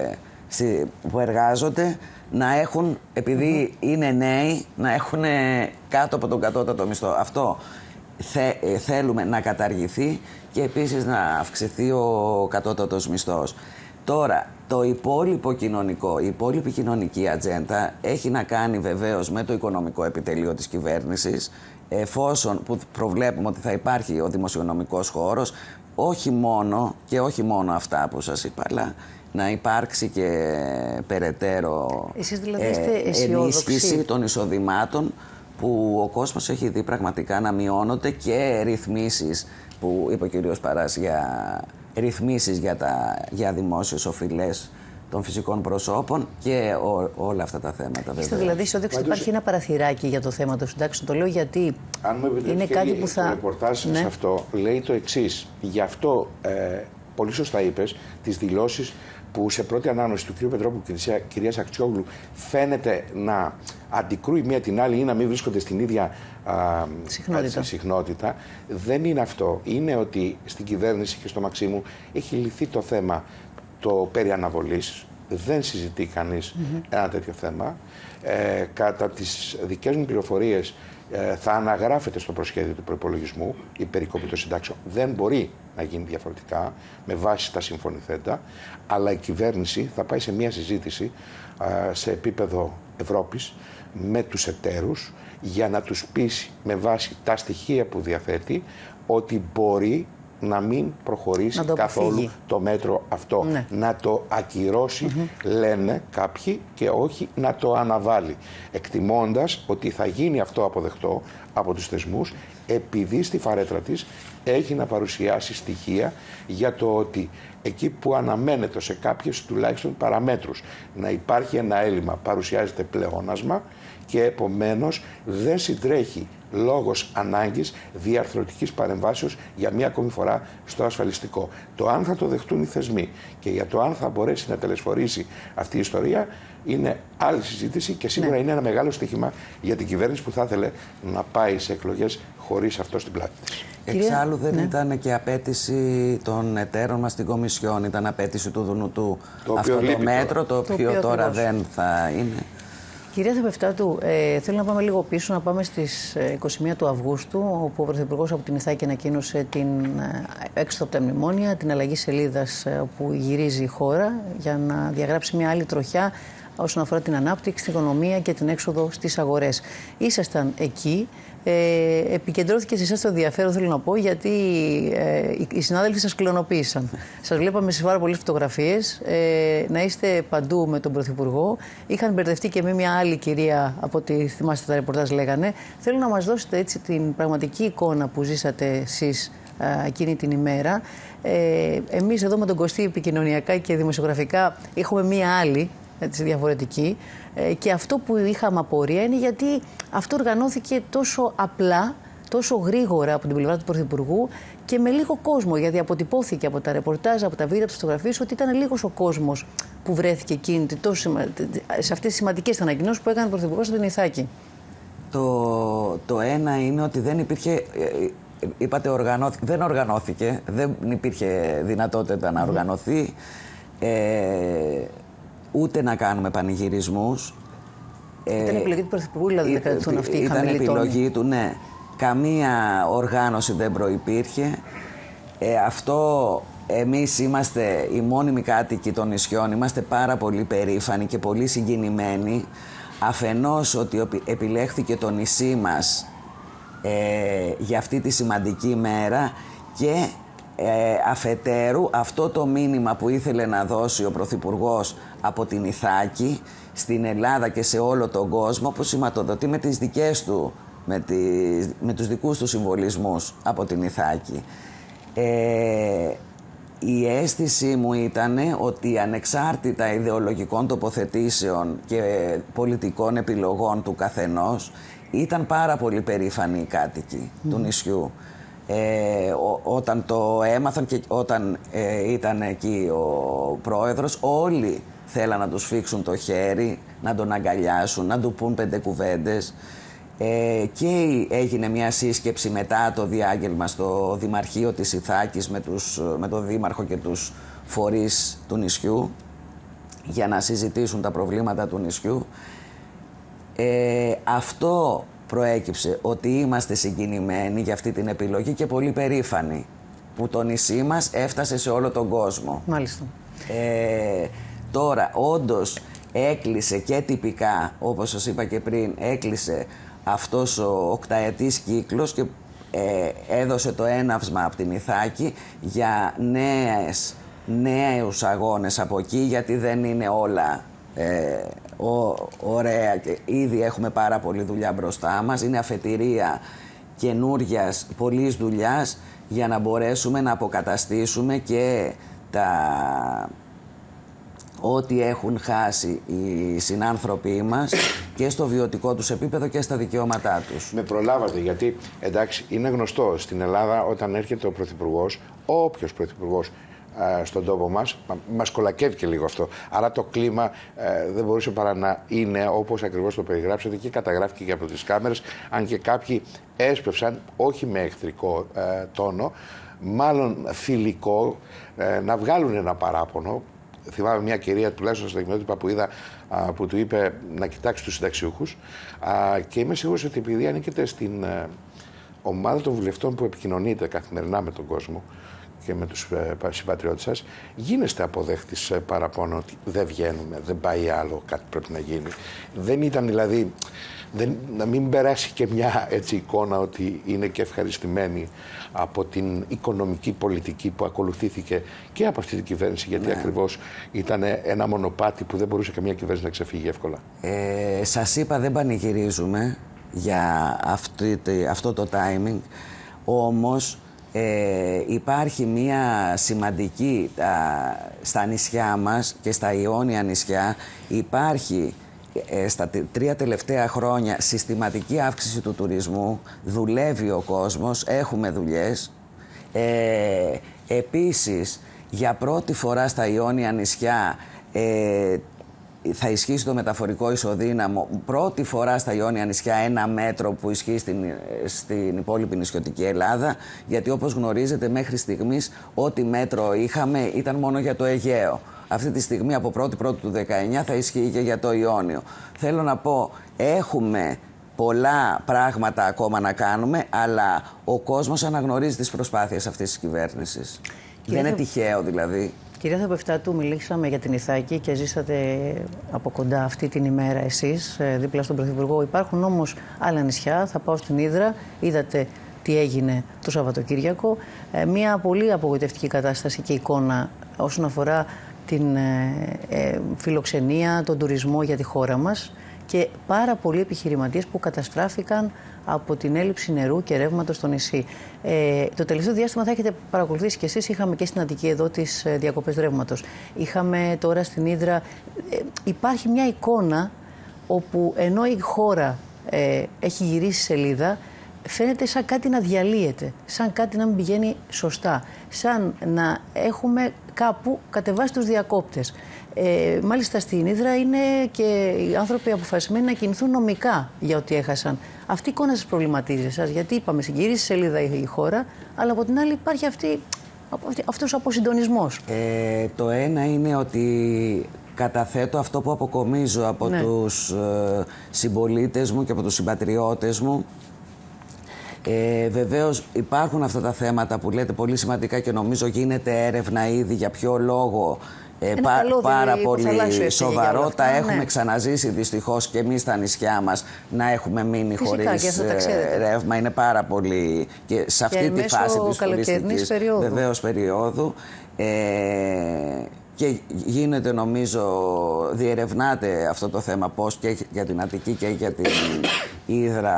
σε, που εργάζονται να έχουν, επειδή mm-hmm. είναι νέοι, να έχουν κάτω από τον κατώτατο μισθό. Αυτό θε, θέλουμε να καταργηθεί και επίσης να αυξηθεί ο κατώτατος μισθός. Τώρα, το υπόλοιπο κοινωνικό, η υπόλοιπη κοινωνική ατζέντα έχει να κάνει βεβαίως με το οικονομικό επιτελείο της κυβέρνησης, εφόσον που προβλέπουμε ότι θα υπάρχει ο δημοσιονομικός χώρος, όχι μόνο και όχι μόνο αυτά που σας είπα, αλλά να υπάρξει και περαιτέρω Εσείς δηλαδή είστε ενίσχυση των εισοδημάτων που ο κόσμος έχει δει πραγματικά να μειώνονται και ρυθμίσεις που είπε ο κ. Παράς για ρυθμίσεις για, τα, για δημόσιες οφειλές των φυσικών προσώπων και ό, όλα αυτά τα θέματα. Είστε δηλαδή αισιόδοξοι ότι υπάρχει ένα παραθυράκι για το θέμα των συντάξεων? Το λέω γιατί αν μου είναι κάτι που θα... Το ρεπορτάζ ναι. σε αυτό λέει το εξής. Γι' αυτό, ε, πολύ σωστά είπες, τις δηλώσεις που σε πρώτη ανάγνωση του κ. Πετρόπουλου και της κυρίας Αχτιόγλου φαίνεται να αντικρούει μία την άλλη ή να μην βρίσκονται στην ίδια α, συχνότητα. Έτσι, συχνότητα. Δεν είναι αυτό. Είναι ότι στην κυβέρνηση και στο Μαξίμου έχει λυθεί το θέμα το περί αναβολής. Δεν συζητεί κανείς mm-hmm. ένα τέτοιο θέμα. Ε, κατά τις δικές μου πληροφορίες ε, θα αναγράφεται στο προσχέδιο του προϋπολογισμού η περικοπή των συντάξεων. Δεν μπορεί να γίνει διαφορετικά με βάση τα συμφωνηθέντα, αλλά η κυβέρνηση θα πάει σε μια συζήτηση ε, σε επίπεδο Ευρώπης με τους εταίρους για να τους πείσει με βάση τα στοιχεία που διαθέτει ότι μπορεί να μην προχωρήσει να το καθόλου αποφύγει. Το μέτρο αυτό. Ναι. Να το ακυρώσει, mm-hmm. λένε κάποιοι, και όχι να το αναβάλει. Εκτιμώντας ότι θα γίνει αυτό αποδεκτό από τους θεσμούς, επειδή στη φαρέτρα της έχει να παρουσιάσει στοιχεία για το ότι εκεί που αναμένεται σε κάποιες τουλάχιστον παραμέτρους να υπάρχει ένα έλλειμμα, παρουσιάζεται πλεόνασμα και επομένως δεν συντρέχει λόγος ανάγκης διαρθρωτικής παρεμβάσεως για μία ακόμη φορά στο ασφαλιστικό. Το αν θα το δεχτούν οι θεσμοί και για το αν θα μπορέσει να τελεσφορήσει αυτή η ιστορία είναι άλλη συζήτηση και σίγουρα ναι. είναι ένα μεγάλο στοίχημα για την κυβέρνηση που θα ήθελε να πάει σε εκλογές χωρίς αυτό στην πλάτη της. Εξάλλου δεν ναι. ήταν και απέτηση των εταίρων μας στην Κομισιόν, ήταν απέτηση του Δουνουτού το αυτό το μέτρο, το, το οποίο, οποίο τώρα ακριβώς. δεν θα είναι. Κυρία Αθοπευτάτου, ε, θέλω να πάμε λίγο πίσω, να πάμε στις είκοσι μία του Αυγούστου, όπου ο Πρωθυπουργός από την Ιθάκη ανακοίνωσε την έξοδο από τα μνημόνια, την αλλαγή σελίδας που γυρίζει η χώρα για να διαγράψει μια άλλη τροχιά, όσον αφορά την ανάπτυξη, την οικονομία και την έξοδο στις αγορές. Ήσασταν εκεί. Ε, επικεντρώθηκε σε εσάς το ενδιαφέρον, θέλω να πω, γιατί ε, οι συνάδελφοι σας κλωνοποίησαν. Σας βλέπαμε σε πάρα πολλές φωτογραφίες, ε, να είστε παντού με τον Πρωθυπουργό. Είχαν μπερδευτεί και με μια άλλη κυρία, από ό,τι θυμάστε τα ρεπορτάζ λέγανε. Θέλω να μας δώσετε έτσι την πραγματική εικόνα που ζήσατε εσείς ε, εκείνη την ημέρα. Ε, εμείς εδώ με τον Κωστή επικοινωνιακά και δημοσιογραφικά έχουμε μια άλλη, έτσι, διαφορετική. Και αυτό που είχαμε απορία είναι γιατί αυτό οργανώθηκε τόσο απλά, τόσο γρήγορα από την πλευρά του Πρωθυπουργού και με λίγο κόσμο. Γιατί αποτυπώθηκε από τα ρεπορτάζ, από τα βίντεο, από τις φωτογραφίες ότι ήταν λίγος ο κόσμος που βρέθηκε εκείνη τόσο, σε αυτές τις σημαντικές ανακοινώσεις που έκανε ο Πρωθυπουργός στην Ιθάκη. Το, το ένα είναι ότι δεν υπήρχε. Είπατε οργανώθηκε. Δεν οργανώθηκε. Δεν υπήρχε δυνατότητα να οργανωθεί. Ε, ούτε να κάνουμε πανηγυρισμούς. Ήταν επιλογή του Πρωθυπουργού, δηλαδή, να κρατηθούν αυτοί οι χαμηλοί τόνοι. Ήταν επιλογή του, ναι. Καμία οργάνωση δεν προϋπήρχε. Ε, αυτό, εμείς είμαστε οι μόνιμοι κάτοικοι των νησιών, είμαστε πάρα πολύ περήφανοι και πολύ συγκινημένοι. Αφενός ότι επιλέχθηκε το νησί μας ε, για αυτή τη σημαντική μέρα και Ε, αφετέρου αυτό το μήνυμα που ήθελε να δώσει ο Πρωθυπουργός από την Ιθάκη στην Ελλάδα και σε όλο τον κόσμο, που σηματοδοτεί με τις δικές του, με, τις, με τους δικούς του συμβολισμούς από την Ιθάκη. Ε, η αίσθησή μου ήταν ότι ανεξάρτητα ιδεολογικών τοποθετήσεων και πολιτικών επιλογών του καθενός, ήταν πάρα πολύ περήφανοι οι κάτοικοι mm. του νησιού. Ε, ό, όταν το έμαθαν και όταν ε, ήταν εκεί ο πρόεδρος, όλοι θέλαν να του σφίξουν το χέρι, να τον αγκαλιάσουν, να του πούν πέντε κουβέντες. Ε, και έγινε μια σύσκεψη μετά το διάγγελμα στο Δημαρχείο της Ιθάκης με, τους, με τον Δήμαρχο και τους φορείς του νησιού για να συζητήσουν τα προβλήματα του νησιού. Ε, αυτό προέκυψε, ότι είμαστε συγκινημένοι για αυτή την επιλογή και πολύ περήφανοι που το νησί μας έφτασε σε όλο τον κόσμο. Μάλιστα. Ε, τώρα, όντως έκλεισε και τυπικά, όπως σας είπα και πριν, έκλεισε αυτός ο οκταετής κύκλος και ε, έδωσε το έναυσμα από την Ιθάκη για νέες, νέους αγώνες από εκεί, γιατί δεν είναι όλα ε, ο, ωραία και ήδη έχουμε πάρα πολλή δουλειά μπροστά μας. Είναι αφετηρία καινούριας πολλής δουλειάς για να μπορέσουμε να αποκαταστήσουμε και τα... ό,τι έχουν χάσει οι συνάνθρωποι μας και στο βιωτικό τους επίπεδο και στα δικαιώματά τους. Με προλάβατε, γιατί εντάξει, είναι γνωστό στην Ελλάδα όταν έρχεται ο Πρωθυπουργός, όποιος Πρωθυπουργός στον τόπο μας, μας κολακεύει και λίγο αυτό. Άρα το κλίμα ε, δεν μπορούσε παρά να είναι όπως ακριβώς το περιγράψατε και καταγράφηκε και από τις κάμερες, αν και κάποιοι έσπευσαν, όχι με εχθρικό ε, τόνο, μάλλον φιλικό, ε, να βγάλουν ένα παράπονο. Θυμάμαι μια κυρία, τουλάχιστον στα δημιουργικά που είδα, α, που του είπε να κοιτάξει τους συνταξιούχους, α, και είμαι σίγουρος ότι επειδή ανήκετε στην ε, ομάδα των βουλευτών που επικοινωνείτε καθημερινά με τον κόσμο και με τους ε, συμπατριώτες σας, γίνεστε αποδέχτης ε, παραπάνω ότι δεν βγαίνουμε, δεν πάει άλλο, κάτι πρέπει να γίνει. Δεν ήταν δηλαδή, δεν, να μην περάσει και μια έτσι εικόνα ότι είναι και ευχαριστημένοι από την οικονομική πολιτική που ακολουθήθηκε και από αυτή την κυβέρνηση, γιατί ναι. ακριβώς ήταν ένα μονοπάτι που δεν μπορούσε καμία κυβέρνηση να ξεφύγει εύκολα. Ε, σας είπα, δεν πανηγυρίζουμε για αυτή, αυτό το timing, όμως Ε, υπάρχει μια σημαντική α, στα νησιά μας και στα Ιόνια νησιά υπάρχει ε, στα τρία τελευταία χρόνια συστηματική αύξηση του τουρισμού, δουλεύει ο κόσμος, έχουμε δουλειές. Ε, επίσης, για πρώτη φορά στα Ιόνια νησιά ε, θα ισχύσει το μεταφορικό ισοδύναμο. Πρώτη φορά στα Ιόνια νησιά ένα μέτρο που ισχύει στην, στην υπόλοιπη νησιωτική Ελλάδα, γιατί όπως γνωρίζετε μέχρι στιγμής ό,τι μέτρο είχαμε ήταν μόνο για το Αιγαίο. Αυτή τη στιγμή από πρώτη πρώτη του δεκαεννιά θα ισχύει και για το Ιόνιο. Θέλω να πω, έχουμε πολλά πράγματα ακόμα να κάνουμε, αλλά ο κόσμος αναγνωρίζει τις προσπάθειες αυτής της κυβέρνησης. Δεν είναι τυχαίο δηλαδή. Κυρία Θεοπευτάτου, μιλήσαμε για την Ιθάκη και ζήσατε από κοντά αυτή την ημέρα εσείς, δίπλα στον Πρωθυπουργό. Υπάρχουν όμως άλλα νησιά. Θα πάω στην Ύδρα. Είδατε τι έγινε το Σαββατοκύριακο. Μια πολύ απογοητευτική κατάσταση και εικόνα όσον αφορά την ε, φιλοξενία, τον τουρισμό για τη χώρα μας και πάρα πολλοί επιχειρηματίες που καταστράφηκαν από την έλλειψη νερού και ρεύματος στο νησί. Ε, το τελευταίο διάστημα θα έχετε παρακολουθήσει κι εσείς, είχαμε και στην Αττική εδώ τις ε, διακοπές ρεύματος. Είχαμε τώρα στην Ύδρα, ε, υπάρχει μια εικόνα όπου ενώ η χώρα ε, έχει γυρίσει σελίδα, φαίνεται σαν κάτι να διαλύεται, σαν κάτι να μην πηγαίνει σωστά, σαν να έχουμε κάπου κατεβάσει τους διακόπτες. Ε, μάλιστα στην Ύδρα είναι και οι άνθρωποι αποφασισμένοι να κινηθούν νομικά για ό,τι έχασαν. Αυτή η εικόνα σας προβληματίζει εσάς, γιατί είπαμε συγκυρίσει σελίδα η χώρα, αλλά από την άλλη υπάρχει αυτή, αυτός ο αποσυντονισμός. Ε, το ένα είναι ότι καταθέτω αυτό που αποκομίζω από ναι. τους ε, συμπολίτες μου και από τους συμπατριώτες μου. Ε, βεβαίως υπάρχουν αυτά τα θέματα που λέτε πολύ σημαντικά και νομίζω γίνεται έρευνα ήδη για ποιο λόγο. Ε, πά, πάρα πολύ σοβαρό. Τα ναι. έχουμε ξαναζήσει δυστυχώς και εμείς στα νησιά μας να έχουμε μείνει φυσικά, χωρίς ε, ρεύμα. Είναι πάρα πολύ και σε αυτή και τη φάση της τουριστικής περίοδου. Βεβαίως περίοδου. Ε, και γίνεται νομίζω, διερευνάται αυτό το θέμα πώς και για την Αττική και για την Ύδρα.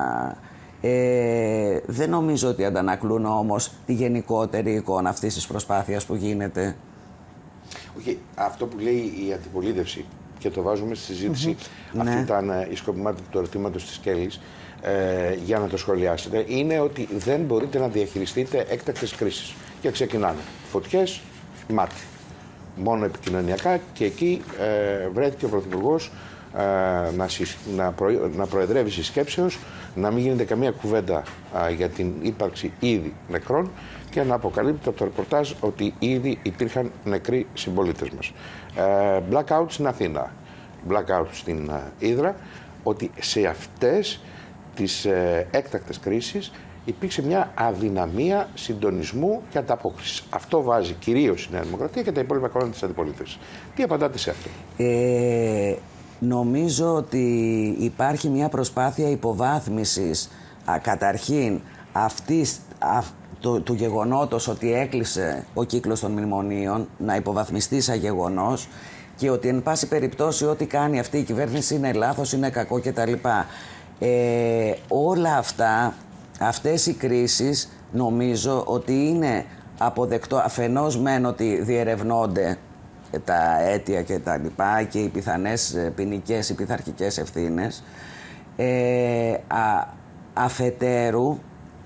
Ε, δεν νομίζω ότι αντανακλούν όμως τη γενικότερη εικόνα αυτής της προσπάθειας που γίνεται. Όχι, αυτό που λέει η αντιπολίτευση και το βάζουμε στη συζήτηση, mm-hmm. αυτή ναι. ήταν η σκοπιμότητα του ερωτήματος της Κέλλης, ε, για να το σχολιάσετε, είναι ότι δεν μπορείτε να διαχειριστείτε έκτακτες κρίσεις. Και ξεκινάνε φωτιές, μάτι. Μόνο επικοινωνιακά και εκεί ε, βρέθηκε ο Πρωθυπουργός ε, να, να, προ, να προεδρεύει συσκέψεως, να μην γίνεται καμία κουβέντα ε, για την ύπαρξη ήδη νεκρών και να αποκαλύπτει από το ρεπορτάζ ότι ήδη υπήρχαν νεκροί συμπολίτες μας. Ε, blackout στην Αθήνα, blackout στην ε, Ύδρα, ότι σε αυτές τις ε, έκτακτες κρίσεις υπήρξε μια αδυναμία συντονισμού και ανταπόκρισης. Αυτό βάζει κυρίως η Νέα Δημοκρατία και τα υπόλοιπα κόμματα της αντιπολίτευσης. Τι απαντάτε σε αυτό? Ε, νομίζω ότι υπάρχει μια προσπάθεια υποβάθμισης α, καταρχήν αυτής, α, του, του γεγονότος ότι έκλεισε ο κύκλος των μνημονίων, να υποβαθμιστεί σαν γεγονός και ότι εν πάση περιπτώσει ό,τι κάνει αυτή η κυβέρνηση είναι λάθος, είναι κακό κτλ. Ε, όλα αυτά, αυτές οι κρίσεις νομίζω ότι είναι αποδεκτό αφενός μεν ότι διερευνώνται τα αίτια και τα λοιπά και οι πιθανές ποινικές ή πειθαρχικές ευθύνες. Ε, α, αφετέρου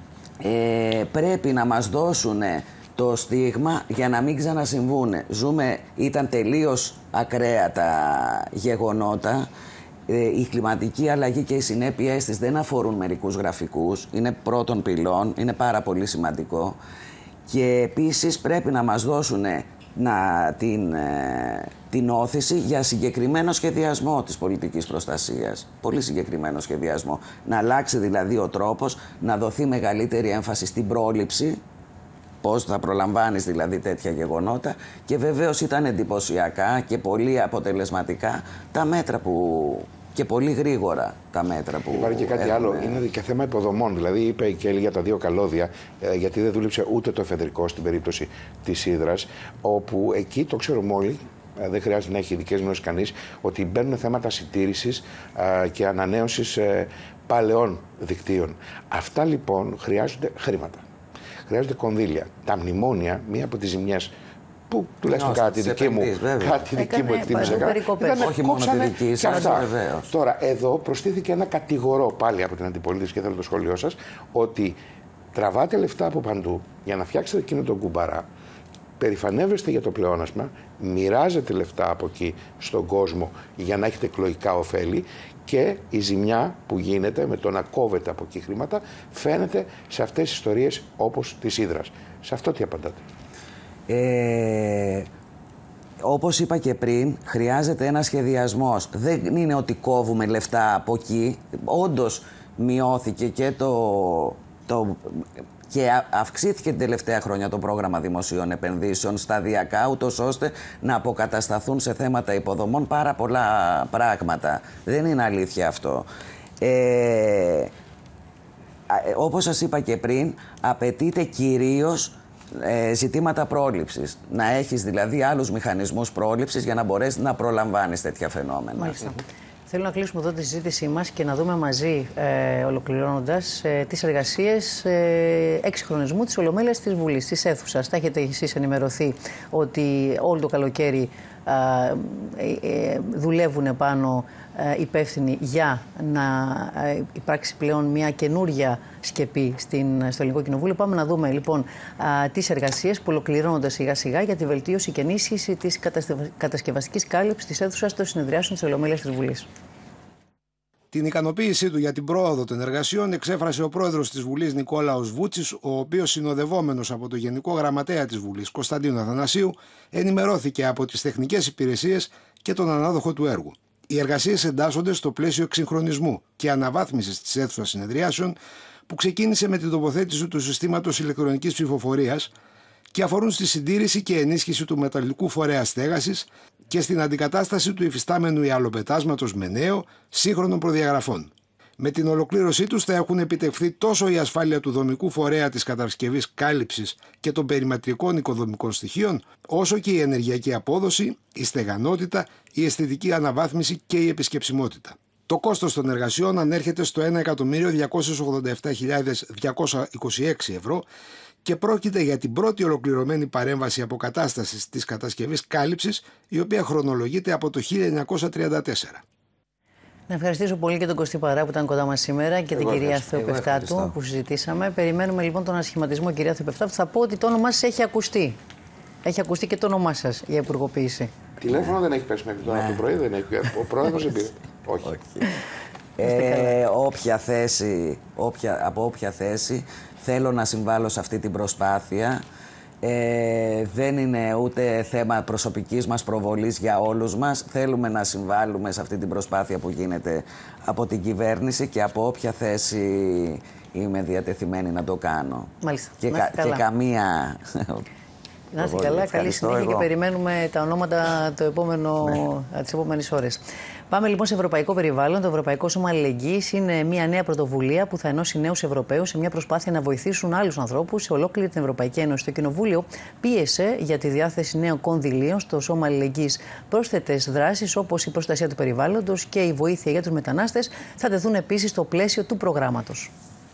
ε, πρέπει να μας δώσουν το στίγμα για να μην ξανασυμβούν. Ζούμε, ήταν τελείως ακραία τα γεγονότα. Η κλιματική αλλαγή και οι συνέπειες της δεν αφορούν μερικούς γραφικούς, είναι πρώτων πυλών, είναι πάρα πολύ σημαντικό και επίσης πρέπει να μας δώσουν να, την, την όθηση για συγκεκριμένο σχεδιασμό της πολιτικής προστασίας, πολύ συγκεκριμένο σχεδιασμό, να αλλάξει δηλαδή ο τρόπος, να δοθεί μεγαλύτερη έμφαση στην πρόληψη, πώς θα προλαμβάνεις δηλαδή τέτοια γεγονότα και βεβαίως ήταν εντυπωσιακά και πολύ αποτελεσματικά τα μέτρα που και πολύ γρήγορα τα μέτρα που υπάρχει και κάτι έχουμε... άλλο, είναι και θέμα υποδομών. Δηλαδή είπε η Κέλλη για τα δύο καλώδια, ε, γιατί δεν δούλεψε ούτε το εφεδρικό στην περίπτωση της Ύδρας, όπου εκεί το ξέρουμε όλοι, ε, δεν χρειάζεται να έχει ειδικές γνώσεις κανείς, ότι μπαίνουν θέματα συντήρησης ε, και ανανέωσης ε, παλαιών δικτύων. Αυτά λοιπόν χρειάζονται χρήματα. Χρειάζονται κονδύλια. Τα μνημόνια, μία από τις ζημιές που τουλάχιστον κατά τη δική μου, κάτι δική μου εκτίμηση έκανε, όχι μόνο τη δική σας, βεβαίως. Τώρα, εδώ προστίθηκε ένα κατηγορό πάλι από την αντιπολίτευση και θέλω το σχόλιο σας, ότι τραβάτε λεφτά από παντού για να φτιάξετε εκείνο τον κουμπαρά, περηφανεύεστε για το πλεόνασμα, μοιράζετε λεφτά από εκεί στον κόσμο για να έχετε εκλογικά ωφέλη και η ζημιά που γίνεται με το να κόβετε από εκεί χρήματα φαίνεται σε αυτές τις ιστορίες όπως της Ύδρας. Σε αυτό τι απαντάτε? Ε, όπως είπα και πριν, χρειάζεται ένα σχεδιασμός. Δεν είναι ότι κόβουμε λεφτά από εκεί. Όντως μειώθηκε και το Το, και αυξήθηκε την τελευταία χρόνια το πρόγραμμα δημοσίων επενδύσεων σταδιακά, ούτως ώστε να αποκατασταθούν σε θέματα υποδομών πάρα πολλά πράγματα. Δεν είναι αλήθεια αυτό. Ε, όπως σας είπα και πριν, απαιτείται κυρίως ε, ζητήματα πρόληψης. Να έχεις δηλαδή άλλους μηχανισμούς πρόληψης για να μπορέσεις να προλαμβάνεις τέτοια φαινόμενα. Μάλιστα. Θέλω να κλείσουμε εδώ τη συζήτησή μας και να δούμε μαζί, ε, ολοκληρώνοντας, ε, τις εργασίες ε, εξυγχρονισμού της Ολομέλειας της Βουλής, της αίθουσας. Θα έχετε εσείς ενημερωθεί ότι όλο το καλοκαίρι ε, ε, δουλεύουν πάνω ε, υπεύθυνοι για να ε, υπάρξει πλέον μια καινούρια σκεπή στην, στο Ελληνικό Κοινοβούλιο. Πάμε να δούμε λοιπόν α, τις εργασίες που ολοκληρώνονται σιγά σιγά για τη βελτίωση και ενίσχυση της κατασκευαστικής κάλυψης της αίθουσας των συνεδριάσεων της Ολομέλειας της Βουλής. Την ικανοποίησή του για την πρόοδο των εργασιών εξέφρασε ο πρόεδρος της Βουλής Νικόλαος Βούτσης, ο οποίος, συνοδευόμενος από το Γενικό Γραμματέα της Βουλής Κωνσταντίνου Αθανασίου, ενημερώθηκε από τις τεχνικές υπηρεσίες και τον ανάδοχο του έργου. Οι εργασίες εντάσσονται στο πλαίσιο εξυγχρονισμού και αναβάθμισης της αίθουσας συνεδριάσεων, που ξεκίνησε με την τοποθέτηση του συστήματος ηλεκτρονικής ψηφοφορίας και αφορούν στη συντήρηση και ενίσχυση του μεταλλικού φορέα στέγασης και στην αντικατάσταση του υφιστάμενου ιαλοπετάσματος με νέο, σύγχρονων προδιαγραφών. Με την ολοκλήρωσή τους θα έχουν επιτευχθεί τόσο η ασφάλεια του δομικού φορέα της κατασκευής κάλυψης και των περιμετρικών οικοδομικών στοιχείων, όσο και η ενεργειακή απόδοση, η στεγανότητα, η αισθητική αναβάθμιση και η επισκεψιμότητα. Το κόστος των εργασιών ανέρχεται στο ένα εκατομμύριο διακόσιες ογδόντα επτά χιλιάδες διακόσια είκοσι έξι ευρώ και πρόκειται για την πρώτη ολοκληρωμένη παρέμβαση αποκατάστασης της κατασκευής κάλυψης, η οποία χρονολογείται από το χίλια εννιακόσια τριάντα τέσσερα. Να ευχαριστήσω πολύ και τον Κωστή Παρά που ήταν κοντά μας σήμερα και Εγώ την κυρία Θεοπευτάτου που συζητήσαμε. Περιμένουμε λοιπόν τον ανασχηματισμό, κυρία Θεοπευτάτου. Θα πω ότι το όνομά σας έχει ακουστεί. Έχει ακουστεί και το όνομά σας για υπουργοποίηση. Τηλέφωνο δεν έχει πέσει μέχρι τώρα από το πρωί, δεν έχει. Ο πρόεδρος δεν πήρε. Όχι. Ε, όποια θέση, όποια, από όποια θέση θέλω να συμβάλλω σε αυτή την προσπάθεια. Ε, δεν είναι ούτε θέμα προσωπικής μας προβολής για όλους μας. Θέλουμε να συμβάλλουμε σε αυτή την προσπάθεια που γίνεται από την κυβέρνηση και από όποια θέση είμαι διατεθειμένη να το κάνω. Μάλιστα. Και, κα, και καμία... Να είστε καλά, καλή συνέχεια εγώ. Και περιμένουμε τα ονόματα το επόμενο, ναι. τις επόμενες ώρες. Πάμε λοιπόν σε ευρωπαϊκό περιβάλλον. Το Ευρωπαϊκό Σώμα Αλληλεγγύης είναι μια νέα πρωτοβουλία που θα ενώσει νέους Ευρωπαίους σε μια προσπάθεια να βοηθήσουν άλλους ανθρώπους σε ολόκληρη την Ευρωπαϊκή Ένωση. Το Κοινοβούλιο πίεσε για τη διάθεση νέων κονδυλίων στο Σώμα Αλληλεγγύης. Πρόσθετες δράσεις όπως η προστασία του περιβάλλοντος και η βοήθεια για τους μετανάστες θα τεθούν επίσης στο πλαίσιο του προγράμματος.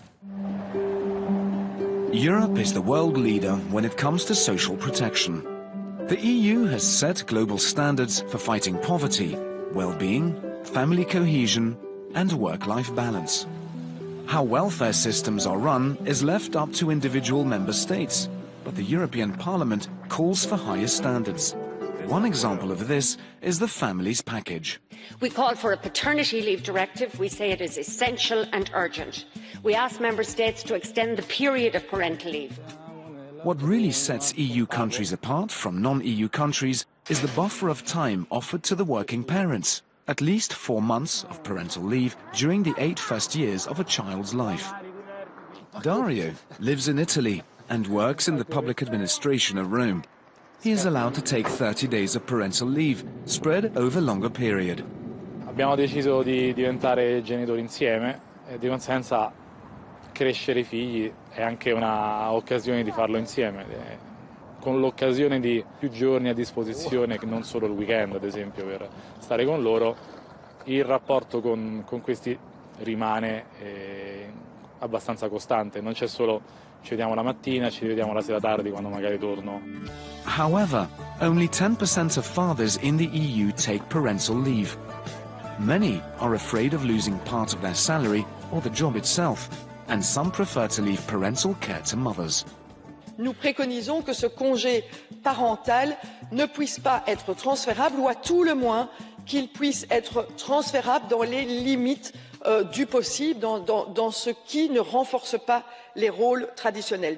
Europe is the world leader when it comes to social protection. The E U has set global standards for fighting poverty, well-being, family cohesion, and work-life balance. How welfare systems are run is left up to individual member states, but the European Parliament calls for higher standards. One example of this is the Families Package. We call for a paternity leave directive. We say it is essential and urgent. We ask member states to extend the period of parental leave. What really sets E U countries apart from non-E U countries is the buffer of time offered to the working parents, at least four months of parental leave during the eight first years of a child's life. Dario lives in Italy and works in the public administration of Rome. He is allowed to take thirty days of parental leave, spread over longer period. Abbiamo deciso di diventare genitori insieme e di conseguenza crescere i figli è anche un'occasione di farlo insieme, con l'occasione di più giorni a disposizione che non solo il weekend, ad esempio, per stare con loro. Il rapporto con, con questi rimane eh, abbastanza costante, non c'è solo ci vediamo la mattina, ci vediamo la sera tardi quando magari torno. However, only ten percent of fathers in the E U take parental leave. Many are afraid of losing part of their salary or the job itself, and some prefer to leave parental care to mothers. Nous préconisons que ce congé parental ne puisse pas être transférable, ou à tout le moins qu'il puisse être transférable dans les limites euh, du possible, dans, dans, dans ce qui ne renforce pas les rôles traditionnels.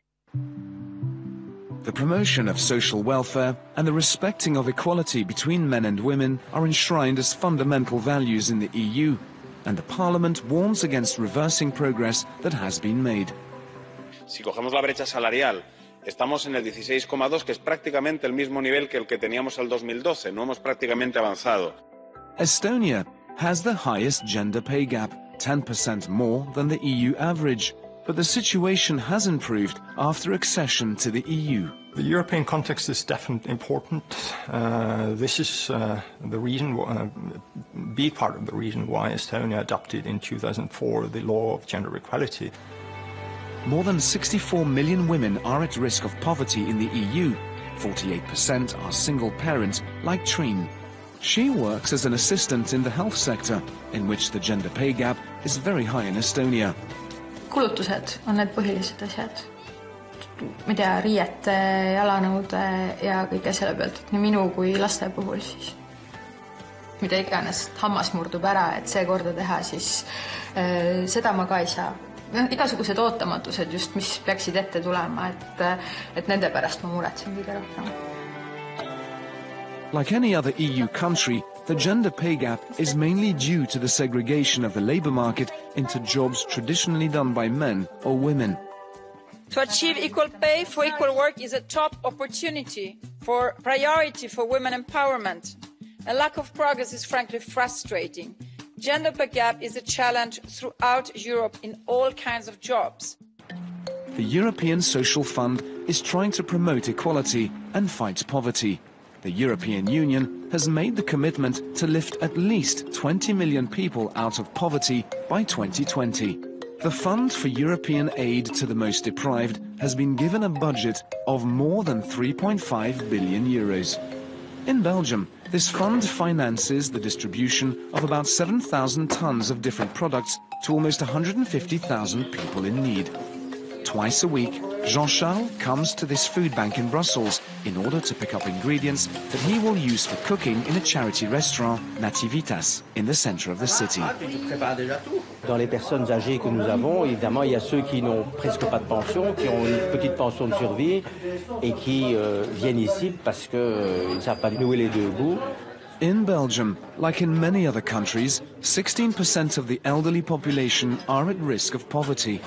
The promotion of social welfare and the respecting of equality between men and women are enshrined as fundamental values in the E U, and the Parliament warns against reversing progress that has been made. Si cogemos la brecha salarial, estamos en el dieciséis coma dos, que es prácticamente el mismo nivel que el que teníamos el dos mil doce. No hemos prácticamente avanzado. Estonia has the highest gender pay gap, ten percent more than the E U average. But the situation has improved after accession to the E U. The European context is definitely important. Uh, this is uh, the reason, uh, big part of the reason why Estonia adopted in two thousand four the law of gender equality. More than sixty-four million women are at risk of poverty in the E U. forty-eight percent are single parents, like Trine. She works as an assistant in the health sector, in which the gender pay gap is very high in Estonia. Kulutused on need põhilised asjad. Ma ei tea, riiete, jalanõude ja kõige selle pealt, et nii minu kui laste puhul siis. Mida iganes hammas murdub ära, et see korda teha, siis äh, seda ma ka ei saa. Igasugused ootamatused just, mis peaksid ette tulema, et, et nende pärast ma muretsen kõige rohkem. Like any other E U country, the gender pay gap is mainly due to the segregation of the labour market into jobs traditionally done by men or women. To achieve equal pay for equal work is a top opportunity for priority for women empowerment. A lack of progress is frankly frustrating. Gender pay gap is a challenge throughout Europe in all kinds of jobs. The European Social Fund is trying to promote equality and fight poverty. The European Union has made the commitment to lift at least twenty million people out of poverty by twenty twenty. The Fund for European Aid to the Most Deprived has been given a budget of more than three point five billion euros. In Belgium, this fund finances the distribution of about seven thousand tons of different products to almost one hundred fifty thousand people in need. Twice a week, Jean-Charles comes to this food bank in Brussels in order to pick up ingredients that he will use for cooking in a charity restaurant, Nativitas, in the center of the city. Dans les personnes âgées que nous avons, évidemment, il y a ceux qui n'ont presque pas de pension, qui ont une petite pension de survie et qui euh, viennent ici parce qu'ils euh, ne savent pas nouer les deux bouts. In Belgium, like in many other countries, sixteen percent of the elderly population are at risk of poverty.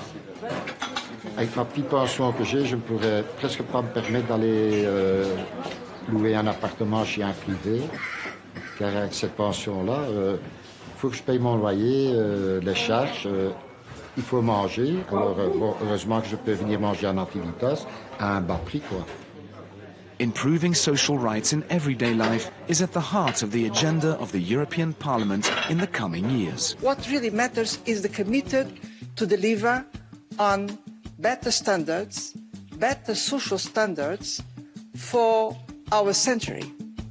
Avec ma petite pension que j'ai, je ne pourrais presque pas me permettre d'aller euh, louer un appartement chez un privé. Car avec cette pension-là, il euh, faut que je paye mon loyer, euh, les charges, euh, il faut manger. Alors, euh, bon, heureusement que je peux venir manger à Nativitas à un bas prix, quoi. Improving social rights in everyday life is at the heart of the agenda of the European Parliament in the coming years. What really matters is the committed to deliver on better standards, better social standards for our century.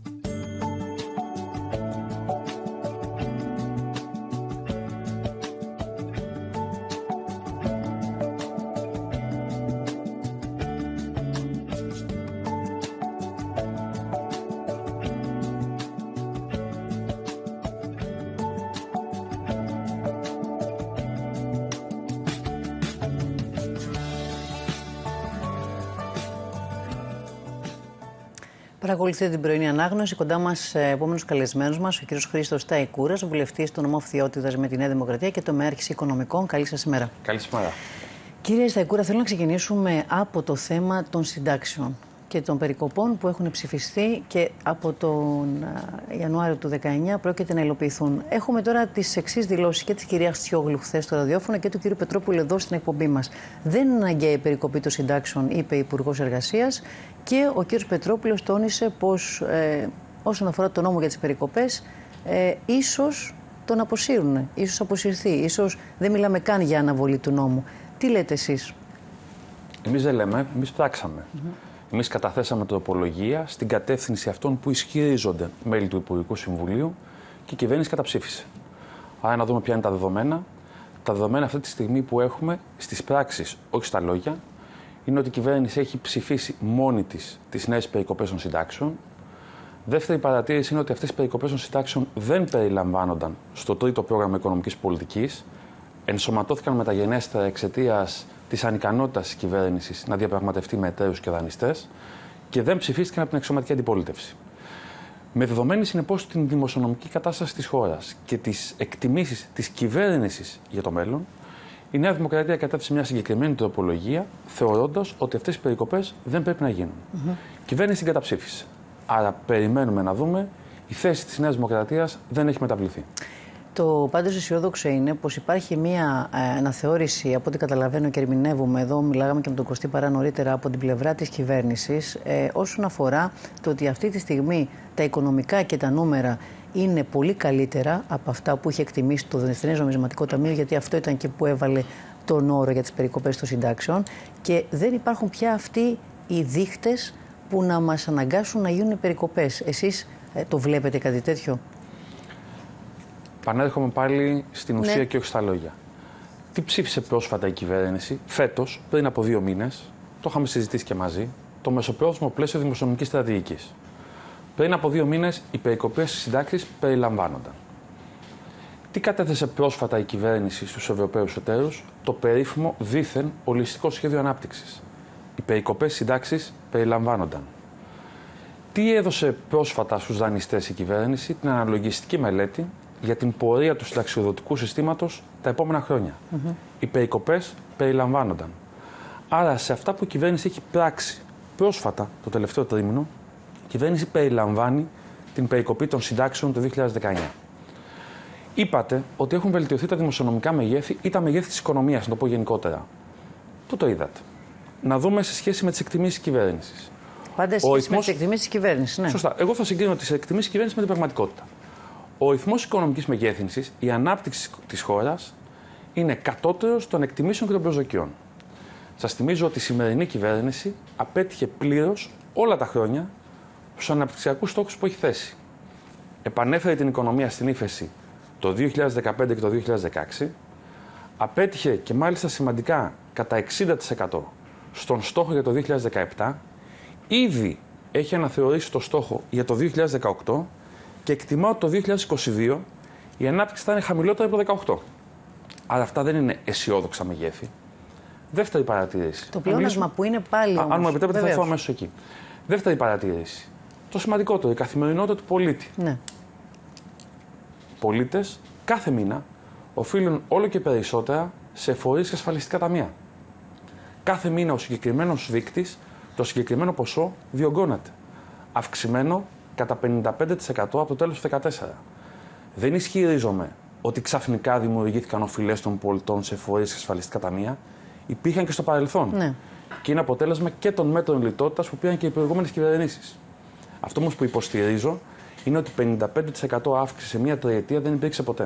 Παρακολουθείτε την πρωινή ανάγνωση. Κοντά μας επόμενος καλεσμένος μας, ο κύριος Χρήστος Ταϊκούρας, βουλευτής του νομού Φθιώτιδας με τη Νέα Δημοκρατία και τομέαρχης οικονομικών. Καλή σας ημέρα. Καλησπέρα. Κύριε Ταϊκούρα, θέλω να ξεκινήσουμε από το θέμα των συντάξεων και των περικοπών που έχουν ψηφιστεί και από τον Ιανουάριο του δεκαεννιά πρόκειται να υλοποιηθούν. Έχουμε τώρα τις εξής δηλώσεις και της κυρίας Τσιόγλου χθες στο ραδιόφωνο και του κύριου Πετρόπουλου εδώ στην εκπομπή μας. Δεν είναι αναγκαία η περικοπή των συντάξεων, είπε η Υπουργός Εργασίας, και ο κύριος Πετρόπουλος τόνισε πως ε, όσον αφορά το νόμο για τις περικοπές, ε, ίσως τον αποσύρουν, ίσως αποσυρθεί, ίσως δεν μιλάμε καν για αναβολή του νόμου. Τι λέτε εσείς? Εμείς δεν λέμε, εμείς πράξαμε. Mm-hmm. Εμείς καταθέσαμε τροπολογία στην κατεύθυνση αυτών που ισχυρίζονται μέλη του Υπουργικού Συμβουλίου και η κυβέρνηση καταψήφισε. Άρα να δούμε ποια είναι τα δεδομένα. Τα δεδομένα αυτή τη στιγμή που έχουμε στις πράξεις, όχι στα λόγια, είναι ότι η κυβέρνηση έχει ψηφίσει μόνη της τις νέες περικοπές των συντάξεων. Δεύτερη παρατήρηση είναι ότι αυτές οι περικοπές των συντάξεων δεν περιλαμβάνονταν στο τρίτο πρόγραμμα οικονομικής πολιτικής. Ενσωματώθηκαν μεταγενέστερα εξαιτίας της ανικανότητας της κυβέρνησης να διαπραγματευτεί με εταίρους και δανειστές και δεν ψηφίστηκαν από την εξωματική αντιπολίτευση. Με δεδομένη συνεπώς την δημοσιονομική κατάσταση της χώρας και τις εκτιμήσεις της κυβέρνησης για το μέλλον, η Νέα Δημοκρατία κατέθεσε μια συγκεκριμένη τροπολογία, θεωρώντας ότι αυτές οι περικοπές δεν πρέπει να γίνουν. Mm-hmm. Η κυβέρνηση την καταψήφισε. Άρα, περιμένουμε να δούμε. Η θέση της Νέας Δημοκρατίας δεν έχει μεταβληθεί. Το πάντως αισιόδοξο είναι πως υπάρχει μια ε, αναθεώρηση, από ό,τι καταλαβαίνω και ερμηνεύουμε εδώ, μιλάγαμε και με τον Κωστή Παρά νωρίτερα, από την πλευρά της κυβέρνησης, ε, όσον αφορά το ότι αυτή τη στιγμή τα οικονομικά και τα νούμερα είναι πολύ καλύτερα από αυτά που είχε εκτιμήσει το Διεθνές Νομισματικό Ταμείο, γιατί αυτό ήταν και που έβαλε τον όρο για τις περικοπές των συντάξεων, και δεν υπάρχουν πια αυτοί οι δείχτες που να μας αναγκάσουν να γίνουν περικοπές. Εσείς ε, το βλέπετε κάτι τέτοιο? Πανέρχομαι πάλι στην ουσία, ναι, και όχι στα λόγια. Τι ψήφισε πρόσφατα η κυβέρνηση φέτος, πριν από δύο μήνες, το είχαμε συζητήσει και μαζί, το μεσοπρόθεσμο πλαίσιο δημοσιονομικής στρατηγικής. Πριν από δύο μήνες, οι περικοπές στις συντάξεις περιλαμβάνονταν. Τι κατέθεσε πρόσφατα η κυβέρνηση στους Ευρωπαίους εταίρους? Το περίφημο δήθεν ολιστικό σχέδιο ανάπτυξης. Οι περικοπές στις συντάξεις περιλαμβάνονταν. Τι έδωσε πρόσφατα στους δανειστές η κυβέρνηση? Την αναλογιστική μελέτη για την πορεία του συνταξιοδοτικού συστήματος τα επόμενα χρόνια. Mm-hmm. Οι περικοπές περιλαμβάνονταν. Άρα, σε αυτά που η κυβέρνηση έχει πράξει πρόσφατα το τελευταίο τρίμηνο, η κυβέρνηση περιλαμβάνει την περικοπή των συντάξεων το δύο χιλιάδες δεκαεννιά. Είπατε ότι έχουν βελτιωθεί τα δημοσιονομικά μεγέθη ή τα μεγέθη της οικονομίας, να το πω γενικότερα. Πού το είδατε? Να δούμε σε σχέση με τις εκτιμήσεις της κυβέρνησης. Πάντα σε σχέση με τις εκτιμήσεις της κυβέρνησης, ναι. Σωστά. Εγώ θα συγκρίνω τις εκτιμήσεις της κυβέρνησης με την πραγματικότητα. Ο ρυθμός οικονομικής μεγέθυνσης, η ανάπτυξη της χώρας, είναι κατώτερος των εκτιμήσεων και των προσδοκιών. Σας θυμίζω ότι η σημερινή κυβέρνηση απέτυχε πλήρως όλα τα χρόνια στους αναπτυξιακούς στόχους που έχει θέσει. Επανέφερε την οικονομία στην ύφεση το δύο χιλιάδες δεκαπέντε και το δύο χιλιάδες δεκαέξι, απέτυχε και μάλιστα σημαντικά κατά εξήντα τοις εκατό στον στόχο για το δύο χιλιάδες δεκαεπτά, ήδη έχει αναθεωρήσει το στόχο για το δύο χιλιάδες δεκαοκτώ και εκτιμά ότι το δύο χιλιάδες είκοσι δύο η ανάπτυξη θα είναι χαμηλότερη από το δεκαοκτώ. Άρα αυτά δεν είναι αισιόδοξα μεγέθη. Δεύτερη παρατήρηση. Το πλεόνασμα που είναι πάλι. Α, αν μου επιτρέπετε, θα έρθω αμέσως εκεί. Δεύτερη παρατήρηση. Το σημαντικότερο, η καθημερινότητα του πολίτη. Ναι. Οι πολίτες κάθε μήνα οφείλουν όλο και περισσότερα σε εφορίες και ασφαλιστικά ταμεία. Κάθε μήνα ο συγκεκριμένος δείκτης, το συγκεκριμένο ποσό διωγγώνεται. Αυξημένο κατά πενήντα πέντε τοις εκατό από το τέλος του δύο χιλιάδες δεκατέσσερα. Δεν ισχυρίζομαι ότι ξαφνικά δημιουργήθηκαν οφειλές των πολιτών σε εφορίες και ασφαλιστικά ταμεία. Υπήρχαν και στο παρελθόν. Ναι. Και είναι αποτέλεσμα και των μέτρων λιτότητας που πήραν και οι προηγούμενες κυβερνήσεις. Αυτό όμως που υποστηρίζω είναι ότι πενήντα πέντε τοις εκατό αύξηση σε μία τριετία δεν υπήρξε ποτέ.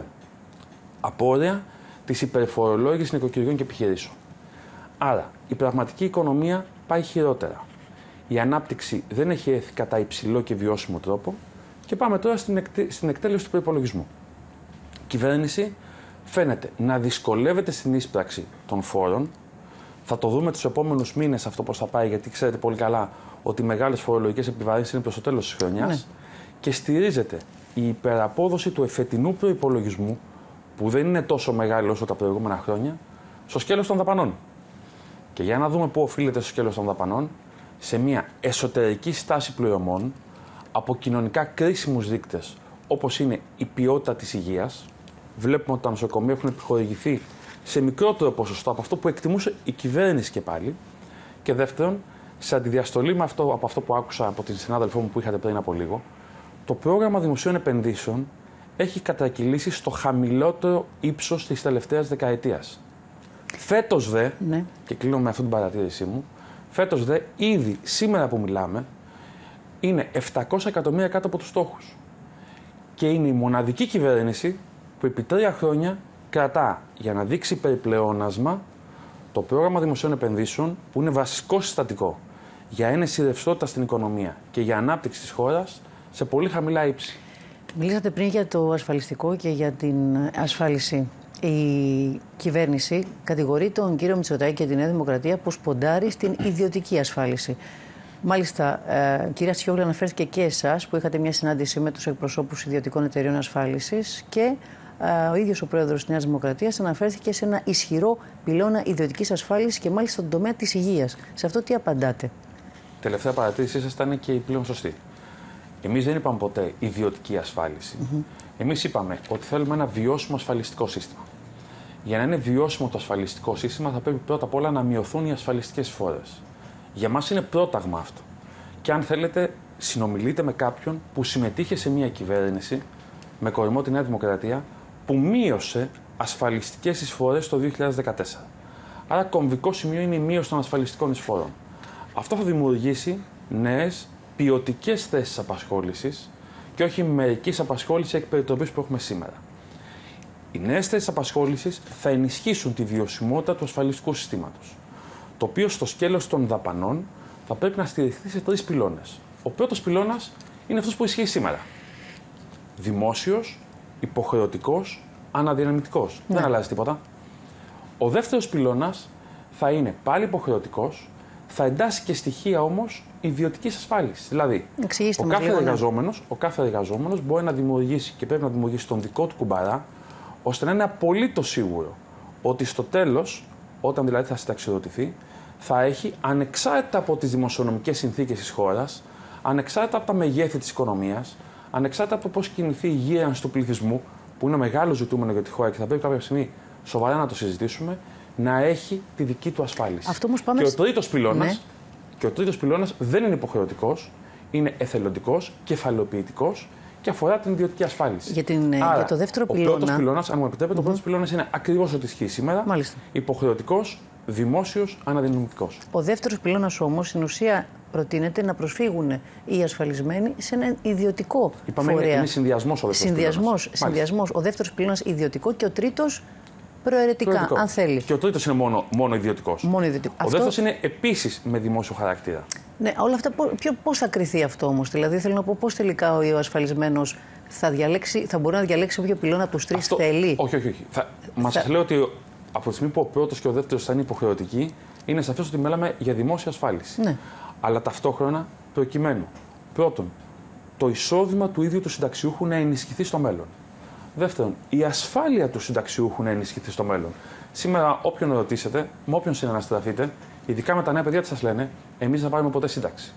Απόρρια της υπερφορολόγησης νοικοκυριών και επιχειρήσεων. Άρα, η πραγματική οικονομία πάει χειρότερα. Η ανάπτυξη δεν έχει έρθει κατά υψηλό και βιώσιμο τρόπο και πάμε τώρα στην, εκτε... στην εκτέλεση του προϋπολογισμού. Η κυβέρνηση φαίνεται να δυσκολεύεται στην ίσπραξη των φόρων. Θα το δούμε τους επόμενους μήνες αυτό πώς θα πάει, γιατί ξέρετε πολύ καλά ότι οι μεγάλες φορολογικές επιβαρύνσεις είναι προς το τέλος της χρονιάς. Ναι. Και στηρίζεται η υπεραπόδοση του εφετινού προϋπολογισμού, που δεν είναι τόσο μεγάλο όσο τα προηγούμενα χρόνια, στο σκέλος των δαπανών. Και για να δούμε πού οφείλεται στο σκέλος των δαπανών, σε μια εσωτερική στάση πληρωμών από κοινωνικά κρίσιμους δείκτες, όπως είναι η ποιότητα της υγείας. Βλέπουμε ότι τα νοσοκομεία έχουν επιχορηγηθεί σε μικρότερο ποσοστό από αυτό που εκτιμούσε η κυβέρνηση και πάλι. Και δεύτερον, σε αντιδιαστολή με αυτό, από αυτό που άκουσα από την συνάδελφό μου που είχατε πριν από λίγο, το πρόγραμμα δημοσίων επενδύσεων έχει κατακυλήσει στο χαμηλότερο ύψος της τελευταίας δεκαετίας. Φέτος δε, ναι. και κλείνω με αυτή την παρατήρησή μου, φέτος δε, ήδη σήμερα που μιλάμε, είναι επτακόσια εκατομμύρια κάτω από τους στόχους. Και είναι η μοναδική κυβέρνηση που επί τρία χρόνια κρατά, για να δείξει περιπλεόνασμα, το πρόγραμμα δημοσίων επενδύσεων, που είναι βασικό συστατικό για ένεση ρευστότητα στην οικονομία και για ανάπτυξη της χώρας, σε πολύ χαμηλά ύψη. Μιλήσατε πριν για το ασφαλιστικό και για την ασφάλιση. Η κυβέρνηση κατηγορεί τον κύριο Μητσοτάκη και τη Νέα Δημοκρατία πως ποντάρει στην ιδιωτική ασφάλιση. Μάλιστα, ε, κυρία Σιόγλου, αναφέρθηκε και εσάς που είχατε μια συνάντηση με τους εκπροσώπους ιδιωτικών εταιρείων ασφάλισης και ε, ο ίδιος ο πρόεδρος της Νέας Δημοκρατίας αναφέρθηκε σε ένα ισχυρό πυλώνα ιδιωτικής ασφάλισης και μάλιστα στον τομέα της υγείας. Σε αυτό τι απαντάτε? Τελευταία παρατήρησή σας ήταν και η πλέον σωστή. Εμείς δεν είπαμε ποτέ ιδιωτική ασφάλιση. Mm-hmm. Εμείς είπαμε ότι θέλουμε ένα βιώσιμο ασφαλιστικό σύστημα. για να είναι βιώσιμο το ασφαλιστικό σύστημα, θα πρέπει πρώτα απ' όλα να μειωθούν οι ασφαλιστικές εισφορές. Για μας είναι πρόταγμα αυτό. Και αν θέλετε, συνομιλείτε με κάποιον που συμμετείχε σε μια κυβέρνηση, με κορμό τη Νέα Δημοκρατία, που μείωσε ασφαλιστικές εισφορές το δύο χιλιάδες δεκατέσσερα. Άρα, κομβικό σημείο είναι η μείωση των ασφαλιστικών εισφορών. Αυτό θα δημιουργήσει νέες ποιοτικές θέσεις απασχόλησης και όχι μερικής απασχόλησης εκ περιτροπής που έχουμε σήμερα. Οι νέες θέσεις απασχόλησης θα ενισχύσουν τη βιωσιμότητα του ασφαλιστικού συστήματος, το οποίο στο σκέλος των δαπανών θα πρέπει να στηριχθεί σε τρεις πυλώνες. Ο πρώτος πυλώνας είναι αυτός που ισχύει σήμερα. Δημόσιος, υποχρεωτικός, αναδυναμητικός. Ναι. Δεν αλλάζει τίποτα. Ο δεύτερος πυλώνας θα είναι πάλι υποχρεωτικός, θα εντάσσει και στοιχεία όμως ιδιωτικής ασφάλισης. Δηλαδή, ο κάθε, εργαζόμενος, ο κάθε εργαζόμενος μπορεί να δημιουργήσει και πρέπει να δημιουργήσει τον δικό του κουμπαρά, ώστε να είναι απολύτως σίγουρο ότι στο τέλος, όταν δηλαδή θα συνταξιοδοτηθεί, θα έχει, ανεξάρτητα από τις δημοσιονομικές συνθήκες της χώρας, ανεξάρτητα από τα μεγέθη της οικονομίας, ανεξάρτητα από πώς κινηθεί η γύρανση του πληθυσμού, που είναι μεγάλο ζητούμενο για τη χώρα και θα πρέπει κάποια στιγμή σοβαρά να το συζητήσουμε, να έχει τη δική του ασφάλιση. Αυτό όμως πάμε και, ο τρίτος πυλώνας, ναι. και ο τρίτος πυλώνας δεν είναι υποχρεωτικός, είναι εθελοντικός, κεφαλαιοποιητικός και αφορά την ιδιωτική ασφάλιση. Για, την, Άρα, για το δεύτερο ο πυλώνα. Πρώτος πυλώνας, αν μου επιτρέπετε, mm-hmm. ο πρώτος πυλώνας είναι ακριβώς ό,τι ισχύει σήμερα. Μάλιστα. Υποχρεωτικός, δημόσιος, αναδυναμητικός. Ο δεύτερος πυλώνας όμως, στην ουσία, προτείνεται να προσφύγουν οι ασφαλισμένοι σε έναν ιδιωτικό Είπαμε, φορέα. Είναι συνδυασμός ο δεύτερος συνδυασμός, πυλώνας. συνδυασμός. Ο δεύτερος πυλώνας ιδιωτικό και ο τρίτος προαιρετικά, προαιρετικό. αν θέλει. Και ο τρίτος είναι μόνο, μόνο ιδιωτικός. Μόνο ιδιωτικό. Ο αυτό... δεύτερος είναι επίσης με δημόσιο χαρακτήρα. Ναι, όλα αυτά πώς θα κριθεί αυτό όμως? Δηλαδή, θέλω να πω πώς τελικά ο ασφαλισμένος θα, διαλέξει, θα μπορεί να διαλέξει όποιο πυλώνα από τους τρεις αυτό... θέλει. Όχι, όχι. όχι. Θα... Θα... Μα σας λέω ότι από τη στιγμή που ο πρώτος και ο δεύτερος θα είναι υποχρεωτικοί, είναι σαφές ότι μιλάμε για δημόσια ασφάλιση. Ναι. Αλλά ταυτόχρονα προκειμένου. Πρώτον, το εισόδημα του ίδιου του συνταξιούχου να ενισχυθεί στο μέλλον. Δεύτερον, η ασφάλεια του συνταξιούχου να ενισχυθεί στο μέλλον. Σήμερα, όποιον ρωτήσετε, με όποιον συναναστραφείτε, ειδικά με τα νέα παιδιά, τι σας λένε, εμείς δεν πάρουμε ποτέ σύνταξη.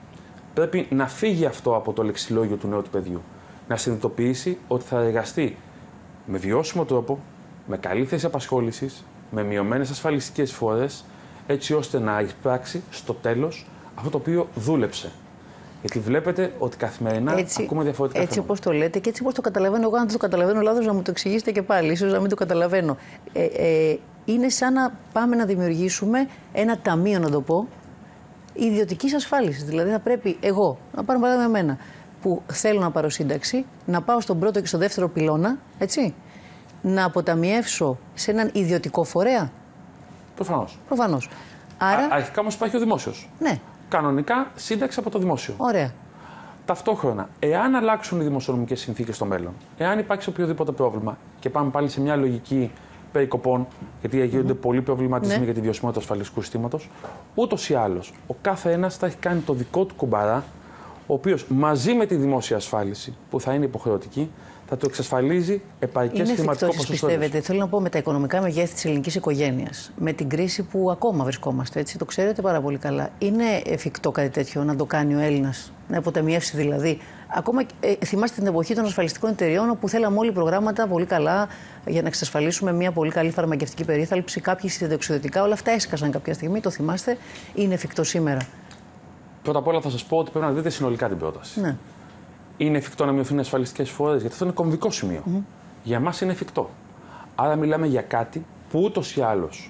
Πρέπει να φύγει αυτό από το λεξιλόγιο του νέου του παιδιού. Να συνειδητοποιήσει ότι θα εργαστεί με βιώσιμο τρόπο, με καλή θέση απασχόλησης, με μειωμένες ασφαλιστικές εισφορές, έτσι ώστε να εισπράξει στο τέλος αυτό το οποίο δούλεψε. Γιατί βλέπετε ότι καθημερινά έτσι, ακούμε διαφορετικά έτσι θέματα. όπως το λέτε και έτσι όπως το καταλαβαίνω εγώ, αν το καταλαβαίνω λάθος, να μου το εξηγήσετε και πάλι, ίσως να μην το καταλαβαίνω. Ε, ε, είναι σαν να πάμε να δημιουργήσουμε ένα ταμείο, να το πω, ιδιωτικής ασφάλισης. Δηλαδή θα πρέπει εγώ, να πάρω παράδειγμα εμένα, που θέλω να πάρω σύνταξη, να πάω στον πρώτο και στο δεύτερο πυλώνα, έτσι, να αποταμιεύσω σε έναν ιδιωτικό φορέα. Προφανώς. Προφανώς. Άρα... Αρχικά όμως υπάρχει ο δημόσιος. Ναι. Κανονικά σύνταξη από το δημόσιο. Ωραία. Ταυτόχρονα, εάν αλλάξουν οι δημοσιονομικές συνθήκες στο μέλλον, εάν υπάρξει οποιοδήποτε πρόβλημα και πάμε πάλι σε μια λογική περικοπών, γιατί γίνονται mm-hmm. πολλοί προβληματισμοί ναι. για τη βιωσιμότητα του ασφαλιστικού συστήματος, ούτως ή άλλως ο κάθε ένας θα έχει κάνει το δικό του κουμπαρά, ο οποίος μαζί με τη δημόσια ασφάλιση, που θα είναι υποχρεωτική, θα το εξασφαλίζει επαρκές χρηματικό ποσοστό. Πιστεύετε, θέλω να πω, με τα οικονομικά μεγέθη της ελληνικής οικογένειας, με την κρίση που ακόμα βρισκόμαστε, έτσι, το ξέρετε πάρα πολύ καλά, είναι εφικτό κάτι τέτοιο να το κάνει ο Έλληνας, να αποταμιεύσει δηλαδή? Ακόμα ε, θυμάστε την εποχή των ασφαλιστικών εταιριών, όπου θέλαμε όλοι προγράμματα πολύ καλά για να εξασφαλίσουμε μια πολύ καλή φαρμακευτική περίθαλψη, κάποιοι συνταξιδοτικά, όλα αυτά έσκασαν κάποια στιγμή, το θυμάστε? Είναι εφικτό σήμερα? Πρώτα απ' όλα θα σας πω ότι πρέπει να δείτε συνολικά την πρόταση. Ναι. Είναι εφικτό να μειωθούν οι ασφαλιστικές εισφορές? Γιατί αυτό είναι κομβικό σημείο. Mm-hmm. Για εμάς είναι εφικτό. Άρα μιλάμε για κάτι που ούτως ή άλλως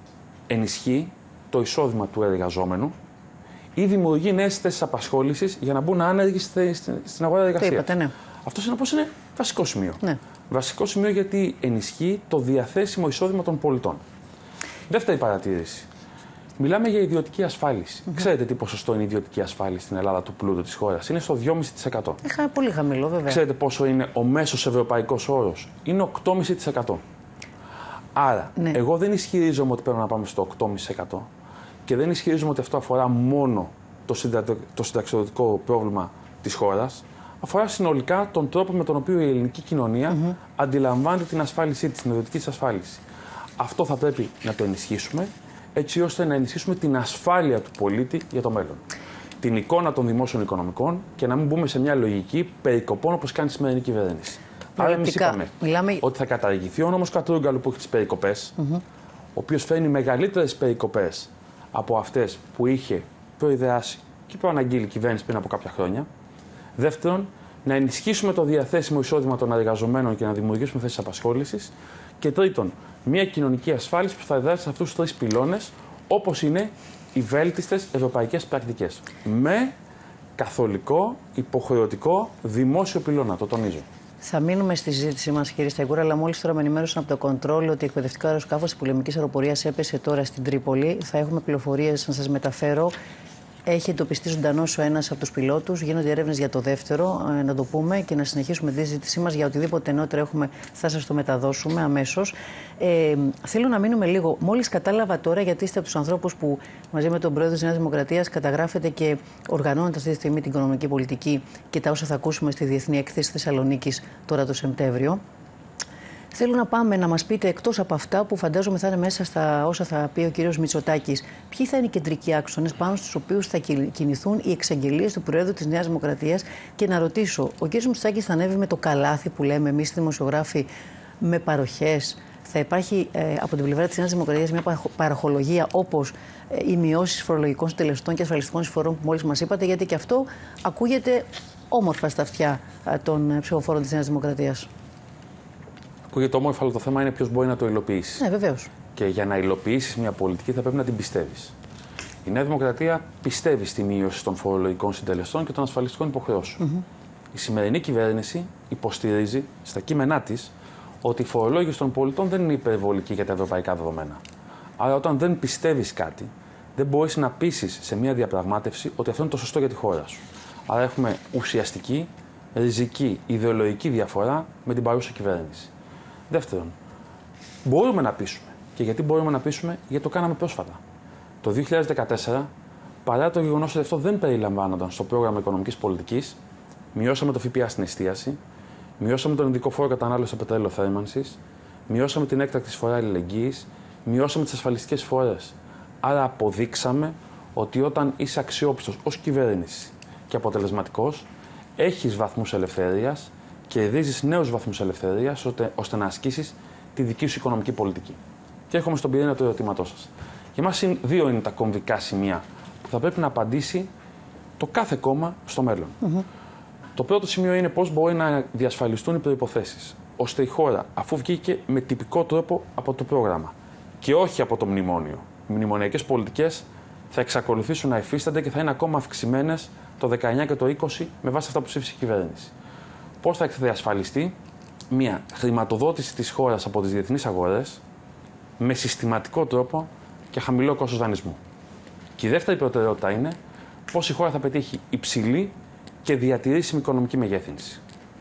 ενισχύει το εισόδημα του εργαζόμενου ή δημιουργεί νέες θέσεις απασχόλησης για να μπουν άνεργοι στην αγορά εργασίας. Το είπατε, ναι. Αυτό συνεπώς είναι βασικό σημείο. Ναι. Βασικό σημείο γιατί ενισχύει το διαθέσιμο εισόδημα των πολιτών. Δεύτερη παρατήρηση. Μιλάμε για ιδιωτική ασφάλιση. Mm-hmm. Ξέρετε τι ποσοστό είναι η ιδιωτική ασφάλιση στην Ελλάδα του πλούτου της χώρας? Είναι στο δύο κόμμα πέντε τοις εκατό. Είχα πολύ χαμηλό, βέβαια. Ξέρετε πόσο είναι ο μέσος ευρωπαϊκός όρος? Είναι οκτώ κόμμα πέντε τοις εκατό. Άρα, ναι. εγώ δεν ισχυρίζομαι ότι πρέπει να πάμε στο οκτώ κόμμα πέντε τοις εκατό και δεν ισχυρίζομαι ότι αυτό αφορά μόνο το, συντα... το συνταξιοδοτικό πρόβλημα της χώρας. Αφορά συνολικά τον τρόπο με τον οποίο η ελληνική κοινωνία mm-hmm. αντιλαμβάνεται την ασφάλισή της, την ιδιωτική της ασφάλιση. Αυτό θα πρέπει να το ενισχύσουμε, έτσι ώστε να ενισχύσουμε την ασφάλεια του πολίτη για το μέλλον. Την εικόνα των δημόσιων οικονομικών και να μην μπούμε σε μια λογική περικοπών όπως κάνει η σημερινή κυβέρνηση. Άρα, εμείς είπαμε μιλάμε... ότι θα καταργηθεί ο νόμος Κατρούγκαλου που έχει τις περικοπές, mm-hmm. ο οποίος φέρνει μεγαλύτερες περικοπές από αυτές που είχε προειδεάσει και προαναγγείλει η κυβέρνηση πριν από κάποια χρόνια. Δεύτερον, να ενισχύσουμε το διαθέσιμο εισόδημα των εργαζομένων και να δημιουργήσουμε θέσεις απασχόλησης. Και τρίτον, μια κοινωνική ασφάλιση που θα εδράσει σε αυτούς τους τρεις πυλώνες, όπως είναι οι βέλτιστες ευρωπαϊκές πρακτικές. Με καθολικό, υποχρεωτικό, δημόσιο πυλώνα, το τονίζω. Θα μείνουμε στη συζήτησή μας, κύριε Σταϊκούρα, αλλά μόλις τώρα με ενημέρωσαν από το κοντρόλ ότι εκπαιδευτικό αεροσκάφος της πολεμικής αεροπορίας έπεσε τώρα στην Τρίπολη. Θα έχουμε πληροφορίες να σας μεταφέρω. Έχει εντοπιστεί ζωντανός ο ένας από τους πιλότους. Γίνονται έρευνες για το δεύτερο, ε, να το πούμε και να συνεχίσουμε τη συζήτησή μας. Για οτιδήποτε νεότερο έχουμε, θα σας το μεταδώσουμε αμέσως. Ε, θέλω να μείνουμε λίγο. Μόλις κατάλαβα τώρα, γιατί είστε από τους ανθρώπους που μαζί με τον πρόεδρο της Νέας Δημοκρατίας καταγράφετε και οργανώνετε αυτή τη στιγμή την οικονομική πολιτική και τα όσα θα ακούσουμε στη Διεθνή Έκθεση Θεσσαλονίκης τώρα το Σεπτέμβριο. Θέλω να πάμε να μας πείτε, εκτός από αυτά που φαντάζομαι θα είναι μέσα στα όσα θα πει ο κύριος Μητσοτάκης, ποιοι θα είναι οι κεντρικοί άξονες πάνω στους οποίους θα κινηθούν οι εξαγγελίες του Προέδρου της Νέας Δημοκρατίας. Και να ρωτήσω, ο κύριος Μητσοτάκης θα ανέβει με το καλάθι που λέμε εμείς οι δημοσιογράφοι, με παροχές? Θα υπάρχει ε, από την πλευρά της Νέας Δημοκρατίας μια παραχολογία όπως ε, οι μειώσεις φορολογικών συντελεστών και ασφαλιστικών εισφορών που μόλις μας είπατε? Γιατί και αυτό ακούγεται όμορφα στα αυτιά ε, των ψηφοφόρων της Νέας Δημοκρατίας. Ακούγεται όμορφα, αλλά το θέμα είναι ποιος μπορεί να το υλοποιήσει. Ναι, βεβαίως. Και για να υλοποιήσεις μια πολιτική θα πρέπει να την πιστεύεις. Η Νέα Δημοκρατία πιστεύει στη μείωση των φορολογικών συντελεστών και των ασφαλιστικών υποχρεώσεων. Mm-hmm. Η σημερινή κυβέρνηση υποστηρίζει στα κείμενά της ότι η φορολόγηση των πολιτών δεν είναι υπερβολική για τα ευρωπαϊκά δεδομένα. Άρα, όταν δεν πιστεύεις κάτι, δεν μπορείς να πείσεις σε μια διαπραγμάτευση ότι αυτό είναι το σωστό για τη χώρα σου. Άρα, έχουμε ουσιαστική, ριζική, ιδεολογική διαφορά με την παρούσα κυβέρνηση. Δεύτερον, μπορούμε να πείσουμε. Και γιατί μπορούμε να πείσουμε? Γιατί το κάναμε πρόσφατα. Το δύο χιλιάδες δεκατέσσερα, παρά το γεγονός ότι αυτό δεν περιλαμβάνονταν στο πρόγραμμα οικονομικής πολιτικής, μειώσαμε το ΦΠΑ στην εστίαση, μειώσαμε τον ειδικό φόρο κατανάλωσης από πετρέλαιο θέρμανσης, μειώσαμε την έκτακτη εισφορά αλληλεγγύης, μειώσαμε τις ασφαλιστικές εισφορές. Άρα, αποδείξαμε ότι όταν είσαι αξιόπιστος ως κυβέρνηση και αποτελεσματικός, έχεις βαθμούς ελευθερίας και ρίζεις νέους βαθμούς ελευθερίας ώστε να ασκήσεις τη δική σου οικονομική πολιτική. Και έρχομαι στον πυρήνα του ερωτήματός σας. Για μας δύο είναι τα κομβικά σημεία που θα πρέπει να απαντήσει το κάθε κόμμα στο μέλλον. Mm-hmm. Το πρώτο σημείο είναι πώς μπορεί να διασφαλιστούν οι προϋποθέσεις, ώστε η χώρα, αφού βγήκε με τυπικό τρόπο από το πρόγραμμα και όχι από το μνημόνιο, οι μνημονιακές πολιτικές θα εξακολουθήσουν να υφίστανται και θα είναι ακόμα αυξημένες το δεκαεννιά και το είκοσι με βάση αυτά που ψήφισε η κυβέρνηση. Πώς θα διασφαλιστεί μια χρηματοδότηση της χώρας από τις διεθνείς αγορές με συστηματικό τρόπο και χαμηλό κόστος δανεισμού. Και η δεύτερη προτεραιότητα είναι πώς η χώρα θα πετύχει υψηλή και διατηρήσιμη οικονομική μεγέθυνση.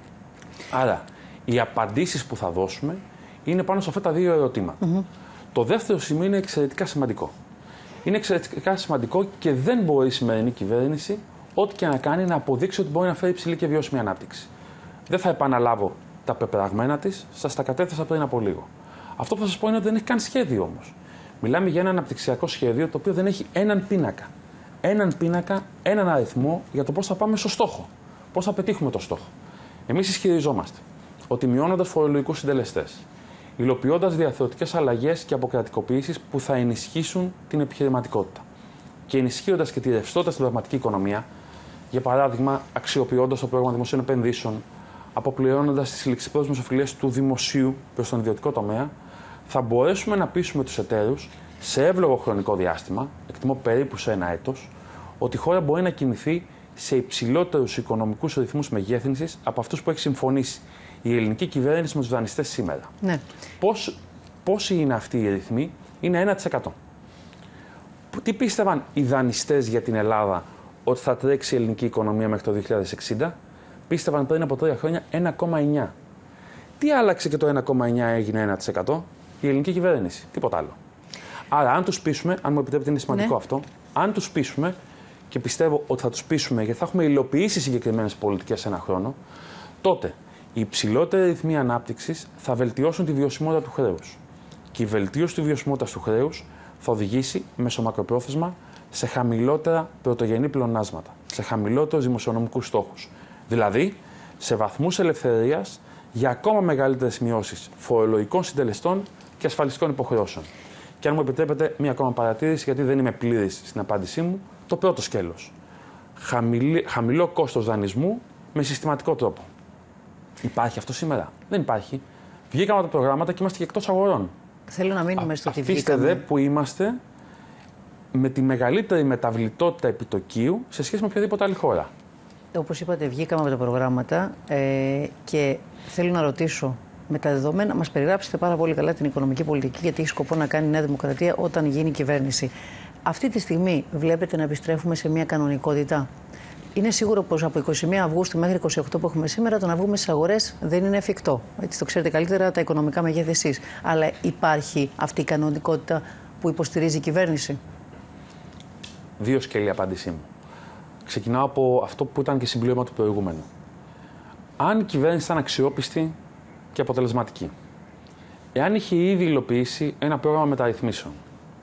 Άρα, οι απαντήσεις που θα δώσουμε είναι πάνω σε αυτά τα δύο ερωτήματα. Mm-hmm. Το δεύτερο σημείο είναι εξαιρετικά σημαντικό. Είναι εξαιρετικά σημαντικό και δεν μπορεί η σημερινή κυβέρνηση, ό,τι και να κάνει, να αποδείξει ότι μπορεί να φέρει υψηλή και βιώσιμη ανάπτυξη. Δεν θα επαναλάβω τα πεπραγμένα της, σας τα κατέθεσα πριν από λίγο. Αυτό που θα σας πω είναι ότι δεν έχει καν σχέδιο όμως. Μιλάμε για ένα αναπτυξιακό σχέδιο το οποίο δεν έχει έναν πίνακα. Έναν πίνακα, έναν αριθμό για το πώς θα πάμε στο στόχο. Πώς θα πετύχουμε το στόχο. Εμείς ισχυριζόμαστε ότι μειώνοντας φορολογικούς συντελεστές, υλοποιώντας διαρθρωτικές αλλαγές και αποκρατικοποιήσεις που θα ενισχύσουν την επιχειρηματικότητα και ενισχύοντας και τη ρευστότητα στην πραγματική οικονομία, για παράδειγμα, αξιοποιώντας το πρόγραμμα δημοσίων επενδύσεων, αποπληρώνοντας τις ληξιπρόθεσμες οφειλές του δημοσίου προς τον ιδιωτικό τομέα, θα μπορέσουμε να πείσουμε τους εταίρους σε εύλογο χρονικό διάστημα, εκτιμώ περίπου σε ένα έτος, ότι η χώρα μπορεί να κινηθεί σε υψηλότερους οικονομικούς ρυθμούς μεγέθυνσης από αυτούς που έχει συμφωνήσει η ελληνική κυβέρνηση με τους δανειστές σήμερα. Ναι. Πώς, πόσοι είναι αυτοί οι ρυθμοί? Είναι ένα τοις εκατό. Τι πίστευαν οι δανειστές για την Ελλάδα ότι θα τρέξει η ελληνική οικονομία μέχρι το δύο χιλιάδες εξήντα? Πίστευαν πριν από τρία χρόνια ένα κόμμα εννιά. Τι άλλαξε και το ένα κόμμα εννιά έγινε ένα τοις εκατό? Η ελληνική κυβέρνηση. Τίποτα άλλο. Άρα, αν τους πείσουμε, αν μου επιτρέπετε, είναι σημαντικό ναι. αυτό, αν τους πείσουμε, και πιστεύω ότι θα τους πείσουμε γιατί θα έχουμε υλοποιήσει συγκεκριμένες πολιτικές σε ένα χρόνο, τότε οι υψηλότεροι ρυθμοί ανάπτυξης θα βελτιώσουν τη βιωσιμότητα του χρέους. Και η βελτίωση της βιωσιμότητας του χρέους θα οδηγήσει μεσομακροπρόθεσμα σε χαμηλότερα πρωτογενή πλεονάσματα, σε χαμηλότερους δημοσιονομικούς στόχους. Δηλαδή, σε βαθμούς ελευθερίας για ακόμα μεγαλύτερες μειώσεις φορολογικών συντελεστών και ασφαλιστικών υποχρεώσεων. Και αν μου επιτρέπετε, μία ακόμα παρατήρηση, γιατί δεν είμαι πλήρης στην απάντησή μου. Το πρώτο σκέλος. Χαμηλή, χαμηλό κόστος δανεισμού με συστηματικό τρόπο. Υπάρχει αυτό σήμερα? Δεν υπάρχει. Βγήκαμε από τα προγράμματα και είμαστε και εκτός αγορών. Θέλω να μείνουμε στο τι βγήκαμε. Αφήστε δε που είμαστε με τη μεγαλύτερη μεταβλητότητα επιτοκίου σε σχέση με οποιαδήποτε άλλη χώρα. Όπως είπατε, βγήκαμε από τα προγράμματα ε, και θέλω να ρωτήσω, με τα δεδομένα, μας περιγράψετε πάρα πολύ καλά την οικονομική πολιτική, γιατί έχει σκοπό να κάνει η Νέα Δημοκρατία όταν γίνει κυβέρνηση. Αυτή τη στιγμή βλέπετε να επιστρέφουμε σε μια κανονικότητα? Είναι σίγουρο πως από εικοστή πρώτη Αυγούστου μέχρι είκοσι οκτώ που έχουμε σήμερα, το να βγούμε στις αγορές δεν είναι εφικτό. Έτσι το ξέρετε καλύτερα τα οικονομικά μεγέθη εσείς. Αλλά υπάρχει αυτή η κανονικότητα που υποστηρίζει η κυβέρνηση? Δύο σκέλη απάντησή μου. Ξεκινάω από αυτό που ήταν και συμπλήρωμα του προηγούμενου. Αν η κυβέρνηση ήταν αξιόπιστη και αποτελεσματική, εάν είχε ήδη υλοποιήσει ένα πρόγραμμα μεταρρυθμίσεων,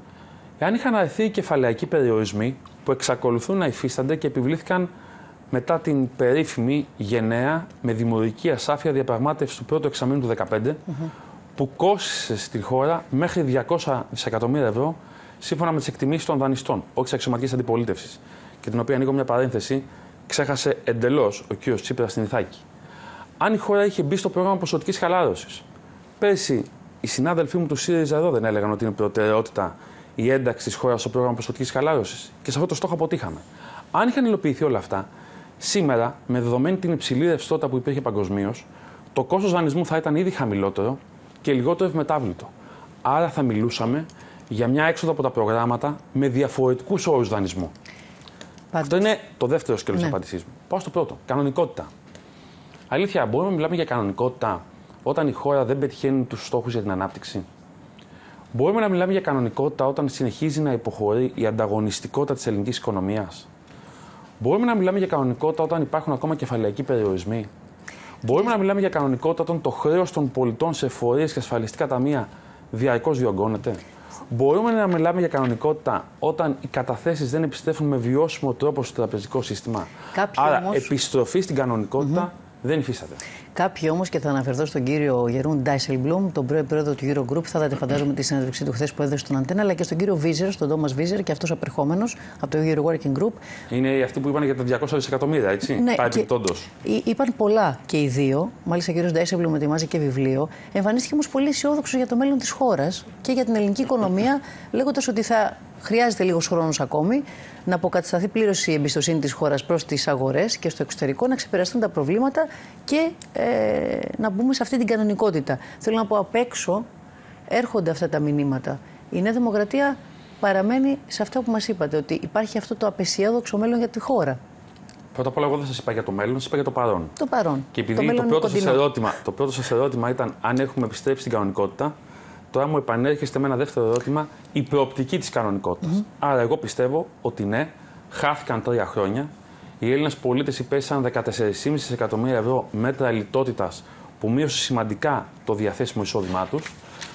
εάν είχαν αρθεί οι κεφαλαιακοί περιορισμοί που εξακολουθούν να υφίστανται και επιβλήθηκαν μετά την περίφημη γενναία με δημιουργική ασάφεια διαπραγμάτευση του πρώτου εξαμήνου του δύο χιλιάδες δεκαπέντε, mm-hmm. που κόστισε στη χώρα μέχρι διακόσια δισεκατομμύρια ευρώ σύμφωνα με τις εκτιμήσεις των δανειστών, όχι της αξιωματικής αντιπολίτευσης, και την οποία ανοίγω μια παρένθεση, ξέχασε εντελώς ο κ. Τσίπρας στην Ιθάκη. Αν η χώρα είχε μπει στο πρόγραμμα ποσοτικής χαλάρωσης, πέρσι οι συνάδελφοί μου του ΣΥΡΙΖΑ εδώ δεν έλεγαν ότι είναι προτεραιότητα η ένταξη της χώρας στο πρόγραμμα ποσοτικής χαλάρωσης? Και σε αυτό το στόχο αποτύχαμε. Αν είχαν υλοποιηθεί όλα αυτά, σήμερα, με δεδομένη την υψηλή ρευστότητα που υπήρχε παγκοσμίως, το κόστος δανεισμού θα ήταν ήδη χαμηλότερο και λιγότερο ευμετάβλητο. Άρα θα μιλούσαμε για μια έξοδο από τα προγράμματα με διαφορετικούς όρους δανεισμού. Πάντως. Αυτό είναι το δεύτερο σκέλος της απάντησής μου. Πάω στο πρώτο. Κανονικότητα. Αλήθεια, μπορούμε να μιλάμε για κανονικότητα όταν η χώρα δεν πετυχαίνει τους στόχους για την ανάπτυξη? Μπορούμε να μιλάμε για κανονικότητα όταν συνεχίζει να υποχωρεί η ανταγωνιστικότητα της ελληνικής οικονομίας? Μπορούμε να μιλάμε για κανονικότητα όταν υπάρχουν ακόμα κεφαλαιακοί περιορισμοί? Μπορούμε να μιλάμε για κανονικότητα όταν το χρέος των πολιτών σε εφορίες και ασφαλιστικά ταμεία διαρκώς διωγγώνεται? Μπορούμε να μιλάμε για κανονικότητα όταν οι καταθέσεις δεν επιστρέφουν με βιώσιμο τρόπο στο τραπεζικό σύστημα? Κάποιοι Άρα, όμως... επιστροφή στην κανονικότητα mm-hmm. δεν υφίσταται. Κάποιοι όμως, και θα αναφερθώ στον κύριο Γερούν Ντάισελμπλουμ, τον πρώην πρόεδρο του Eurogroup, θα δείτε φαντάζομαι τη συνέντευξή του χθες που έδωσε στον Αντένα, αλλά και στον κύριο Βίζερ, στον Τόμας Βίζερ, και αυτός απερχόμενος από το Euro Working Group. Είναι αυτοί που είπαν για τα διακόσια δισεκατομμύρια, έτσι. Ναι, παρεμπιπτόντως. Είπαν πολλά και οι δύο. Μάλιστα, ο κύριος Ντάισελμπλουμ ετοιμάζει και βιβλίο. Εμφανίστηκε όμως πολύ αισιόδοξος για το μέλλον της χώρας και για την ελληνική οικονομία, λέγοντας ότι θα χρειάζεται λίγος χρόνος ακόμη να αποκατασταθεί πλήρως η εμπιστοσύνη της χώρας προς τις αγορές και στο εξωτερικό, να ξεπεραστούν τα προβλήματα και ε, να μπούμε σε αυτή την κανονικότητα. Θέλω να πω, απ' έξω έρχονται αυτά τα μηνύματα. Η Νέα Δημοκρατία παραμένει σε αυτά που μας είπατε, ότι υπάρχει αυτό το απεσιόδοξο μέλλον για τη χώρα. Πρώτα απ' όλα, εγώ δεν σας είπα για το μέλλον, σας είπα για το παρόν. Το παρόν. Και επειδή το, το, πρώτο σας ερώτημα, το πρώτο σας ερώτημα ήταν αν έχουμε επιστρέψει στην κανονικότητα, τώρα μου επανέρχεστε με ένα δεύτερο ερώτημα, η προοπτική της κανονικότητας. Mm-hmm. Άρα, εγώ πιστεύω ότι ναι, χάθηκαν τρία χρόνια. Οι Έλληνες πολίτες υπέστησαν δεκατέσσερα κόμμα πέντε δισεκατομμύρια ευρώ μέτρα λιτότητας που μείωσε σημαντικά το διαθέσιμο εισόδημά τους.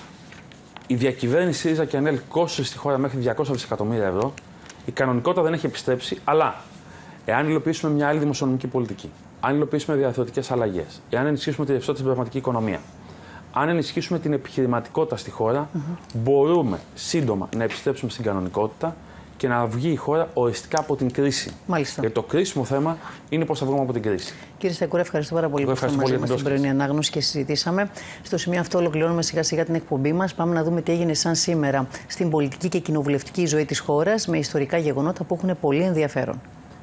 Η διακυβέρνηση ΣΥΡΙΖΑ και ΑΝΕΛ κόστησε στη χώρα μέχρι διακόσια δισεκατομμύρια ευρώ. Η κανονικότητα δεν έχει επιστρέψει, αλλά εάν υλοποιήσουμε μια άλλη δημοσιονομική πολιτική, αν υλοποιήσουμε διαρθρωτικές αλλαγές, εάν ενισχύσουμε τη ρευστότητα στην πραγματική οικονομία, αν ενισχύσουμε την επιχειρηματικότητα στη χώρα, mm-hmm. μπορούμε σύντομα να επιστρέψουμε στην κανονικότητα και να βγει η χώρα οριστικά από την κρίση. Μάλιστα. Γιατί το κρίσιμο θέμα είναι πώς θα βγούμε από την κρίση. Κύριε Σταϊκούρα, ευχαριστώ πάρα πολύ που ήσασταν μαζί μας στην πρωινή ανάγνωση και συζητήσαμε. Στο σημείο αυτό ολοκληρώνουμε σιγά σιγά την εκπομπή μας. Πάμε να δούμε τι έγινε σαν σήμερα στην πολιτική και κοινοβουλευτική ζωή της χώρας με ιστορικά γεγονότα που έχουν πολύ ενδιαφέρον.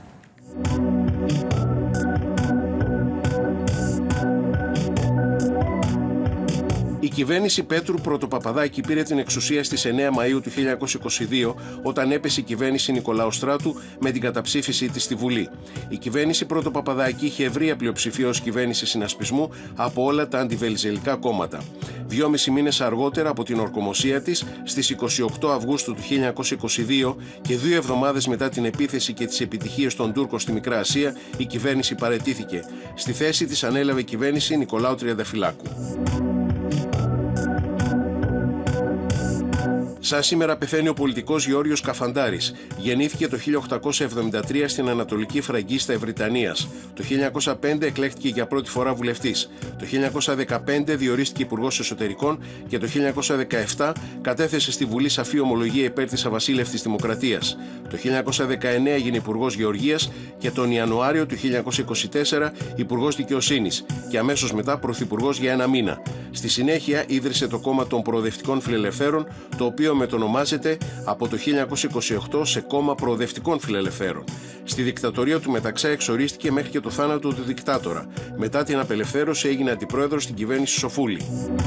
Η κυβέρνηση Πέτρου Πρωτοπαπαδάκη πήρε την εξουσία στις εννέα Μαΐου του χίλια εννιακόσια είκοσι δύο, όταν έπεσε η κυβέρνηση Νικολάου Στράτου με την καταψήφισή της στη Βουλή. Η κυβέρνηση Πρωτοπαπαδάκη είχε ευρεία πλειοψηφία ως κυβέρνηση συνασπισμού από όλα τα αντιβελιζελικά κόμματα. Δυόμισι μήνες αργότερα από την ορκομοσία της, στις είκοσι οκτώ Αυγούστου του χίλια εννιακόσια είκοσι δύο και δύο εβδομάδες μετά την επίθεση και τις επιτυχίες των Τούρκων στη Μικρά Ασία, η κυβέρνηση παραιτήθηκε. Στη θέση της ανέλαβε η κυβέρνηση Νικολάου Τριανταφυλάκου. Σαν σήμερα πεθαίνει ο πολιτικός Γεώργιος Καφαντάρης. Γεννήθηκε το χίλια οκτακόσια εβδομήντα τρία στην Ανατολική Φραγκίστα Ευρυτανίας. Το χίλια εννιακόσια πέντε εκλέχθηκε για πρώτη φορά βουλευτής. Το χίλια εννιακόσια δεκαπέντε διορίστηκε υπουργός εσωτερικών και το χίλια εννιακόσια δεκαεπτά κατέθεσε στη Βουλή σαφή ομολογία υπέρ της αβασίλευτης δημοκρατίας. Το χίλια εννιακόσια δεκαεννέα έγινε υπουργός Γεωργίας και τον Ιανουάριο του χίλια εννιακόσια είκοσι τέσσερα υπουργός δικαιοσύνης και αμέσως μετά πρωθυπουργός για ένα μήνα. Στη συνέχεια ίδρυσε το κόμμα των Προοδευτικών Φιλελευθέρων, το οποίο μετονομάζεται από το χίλια εννιακόσια είκοσι οκτώ σε κόμμα Προοδευτικών Φιλελευθέρων. Στη δικτατορία του μεταξά εξορίστηκε μέχρι και το θάνατο του δικτάτορα. Μετά την απελευθέρωση έγινε αντιπρόεδρος στην κυβέρνηση Σοφούλη.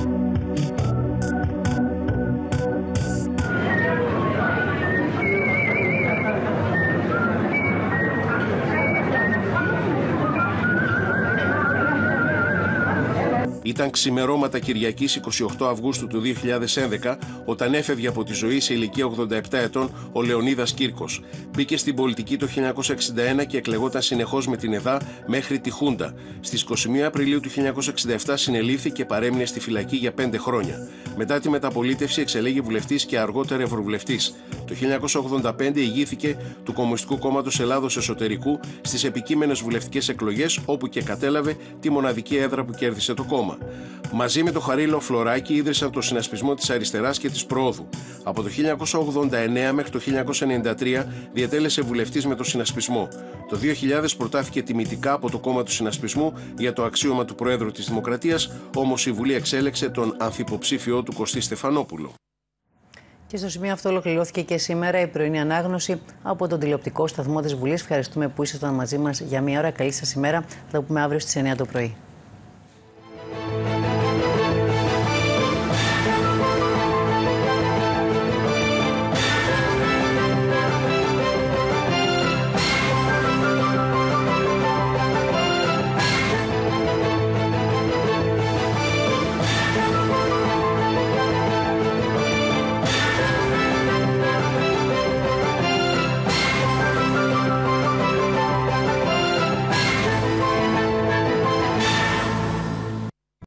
Ήταν ξημερώματα Κυριακής εικοστή ογδόη Αυγούστου του δύο χιλιάδες έντεκα όταν έφευγε από τη ζωή σε ηλικία ογδόντα επτά ετών ο Λεωνίδας Κύρκος. Μπήκε στην πολιτική το χίλια εννιακόσια εξήντα ένα και εκλεγόταν συνεχώς με την ΕΔΑ μέχρι τη Χούντα. Στις είκοσι μία Απριλίου του χίλια εννιακόσια εξήντα επτά συνελήφθη και παρέμεινε στη φυλακή για πέντε χρόνια. Μετά τη μεταπολίτευση εξελέγει βουλευτής και αργότερα ευρωβουλευτής. Το χίλια εννιακόσια ογδόντα πέντε ηγήθηκε του Κομμουνιστικού Κόμματος Ελλάδος Εσωτερικού στις επικείμενες βουλευτικές εκλογές, όπου και κατέλαβε τη μοναδική έδρα που κέρδισε το κόμμα. Μαζί με τον Χαρίλαο Φλωράκη ίδρυσαν το Συνασπισμό της Αριστεράς και της Προόδου. Από το χίλια εννιακόσια ογδόντα εννέα μέχρι το χίλια εννιακόσια ενενήντα τρία διετέλεσε βουλευτής με το Συνασπισμό. Το δύο χιλιάδες προτάθηκε τιμητικά από το κόμμα του Συνασπισμού για το αξίωμα του Προέδρου της Δημοκρατίας, όμως η Βουλή εξέλεξε τον ανθυποψήφιό του Κωστή Στεφανόπουλο. Και στο σημείο αυτό ολοκληρώθηκε και σήμερα η πρωινή ανάγνωση από τον τηλεοπτικό σταθμό της Βουλής. Ευχαριστούμε που ήσασταν μαζί μας για μία ώρα. Καλή σας ημέρα. Θα τα πούμε αύριο στις εννιά το πρωί.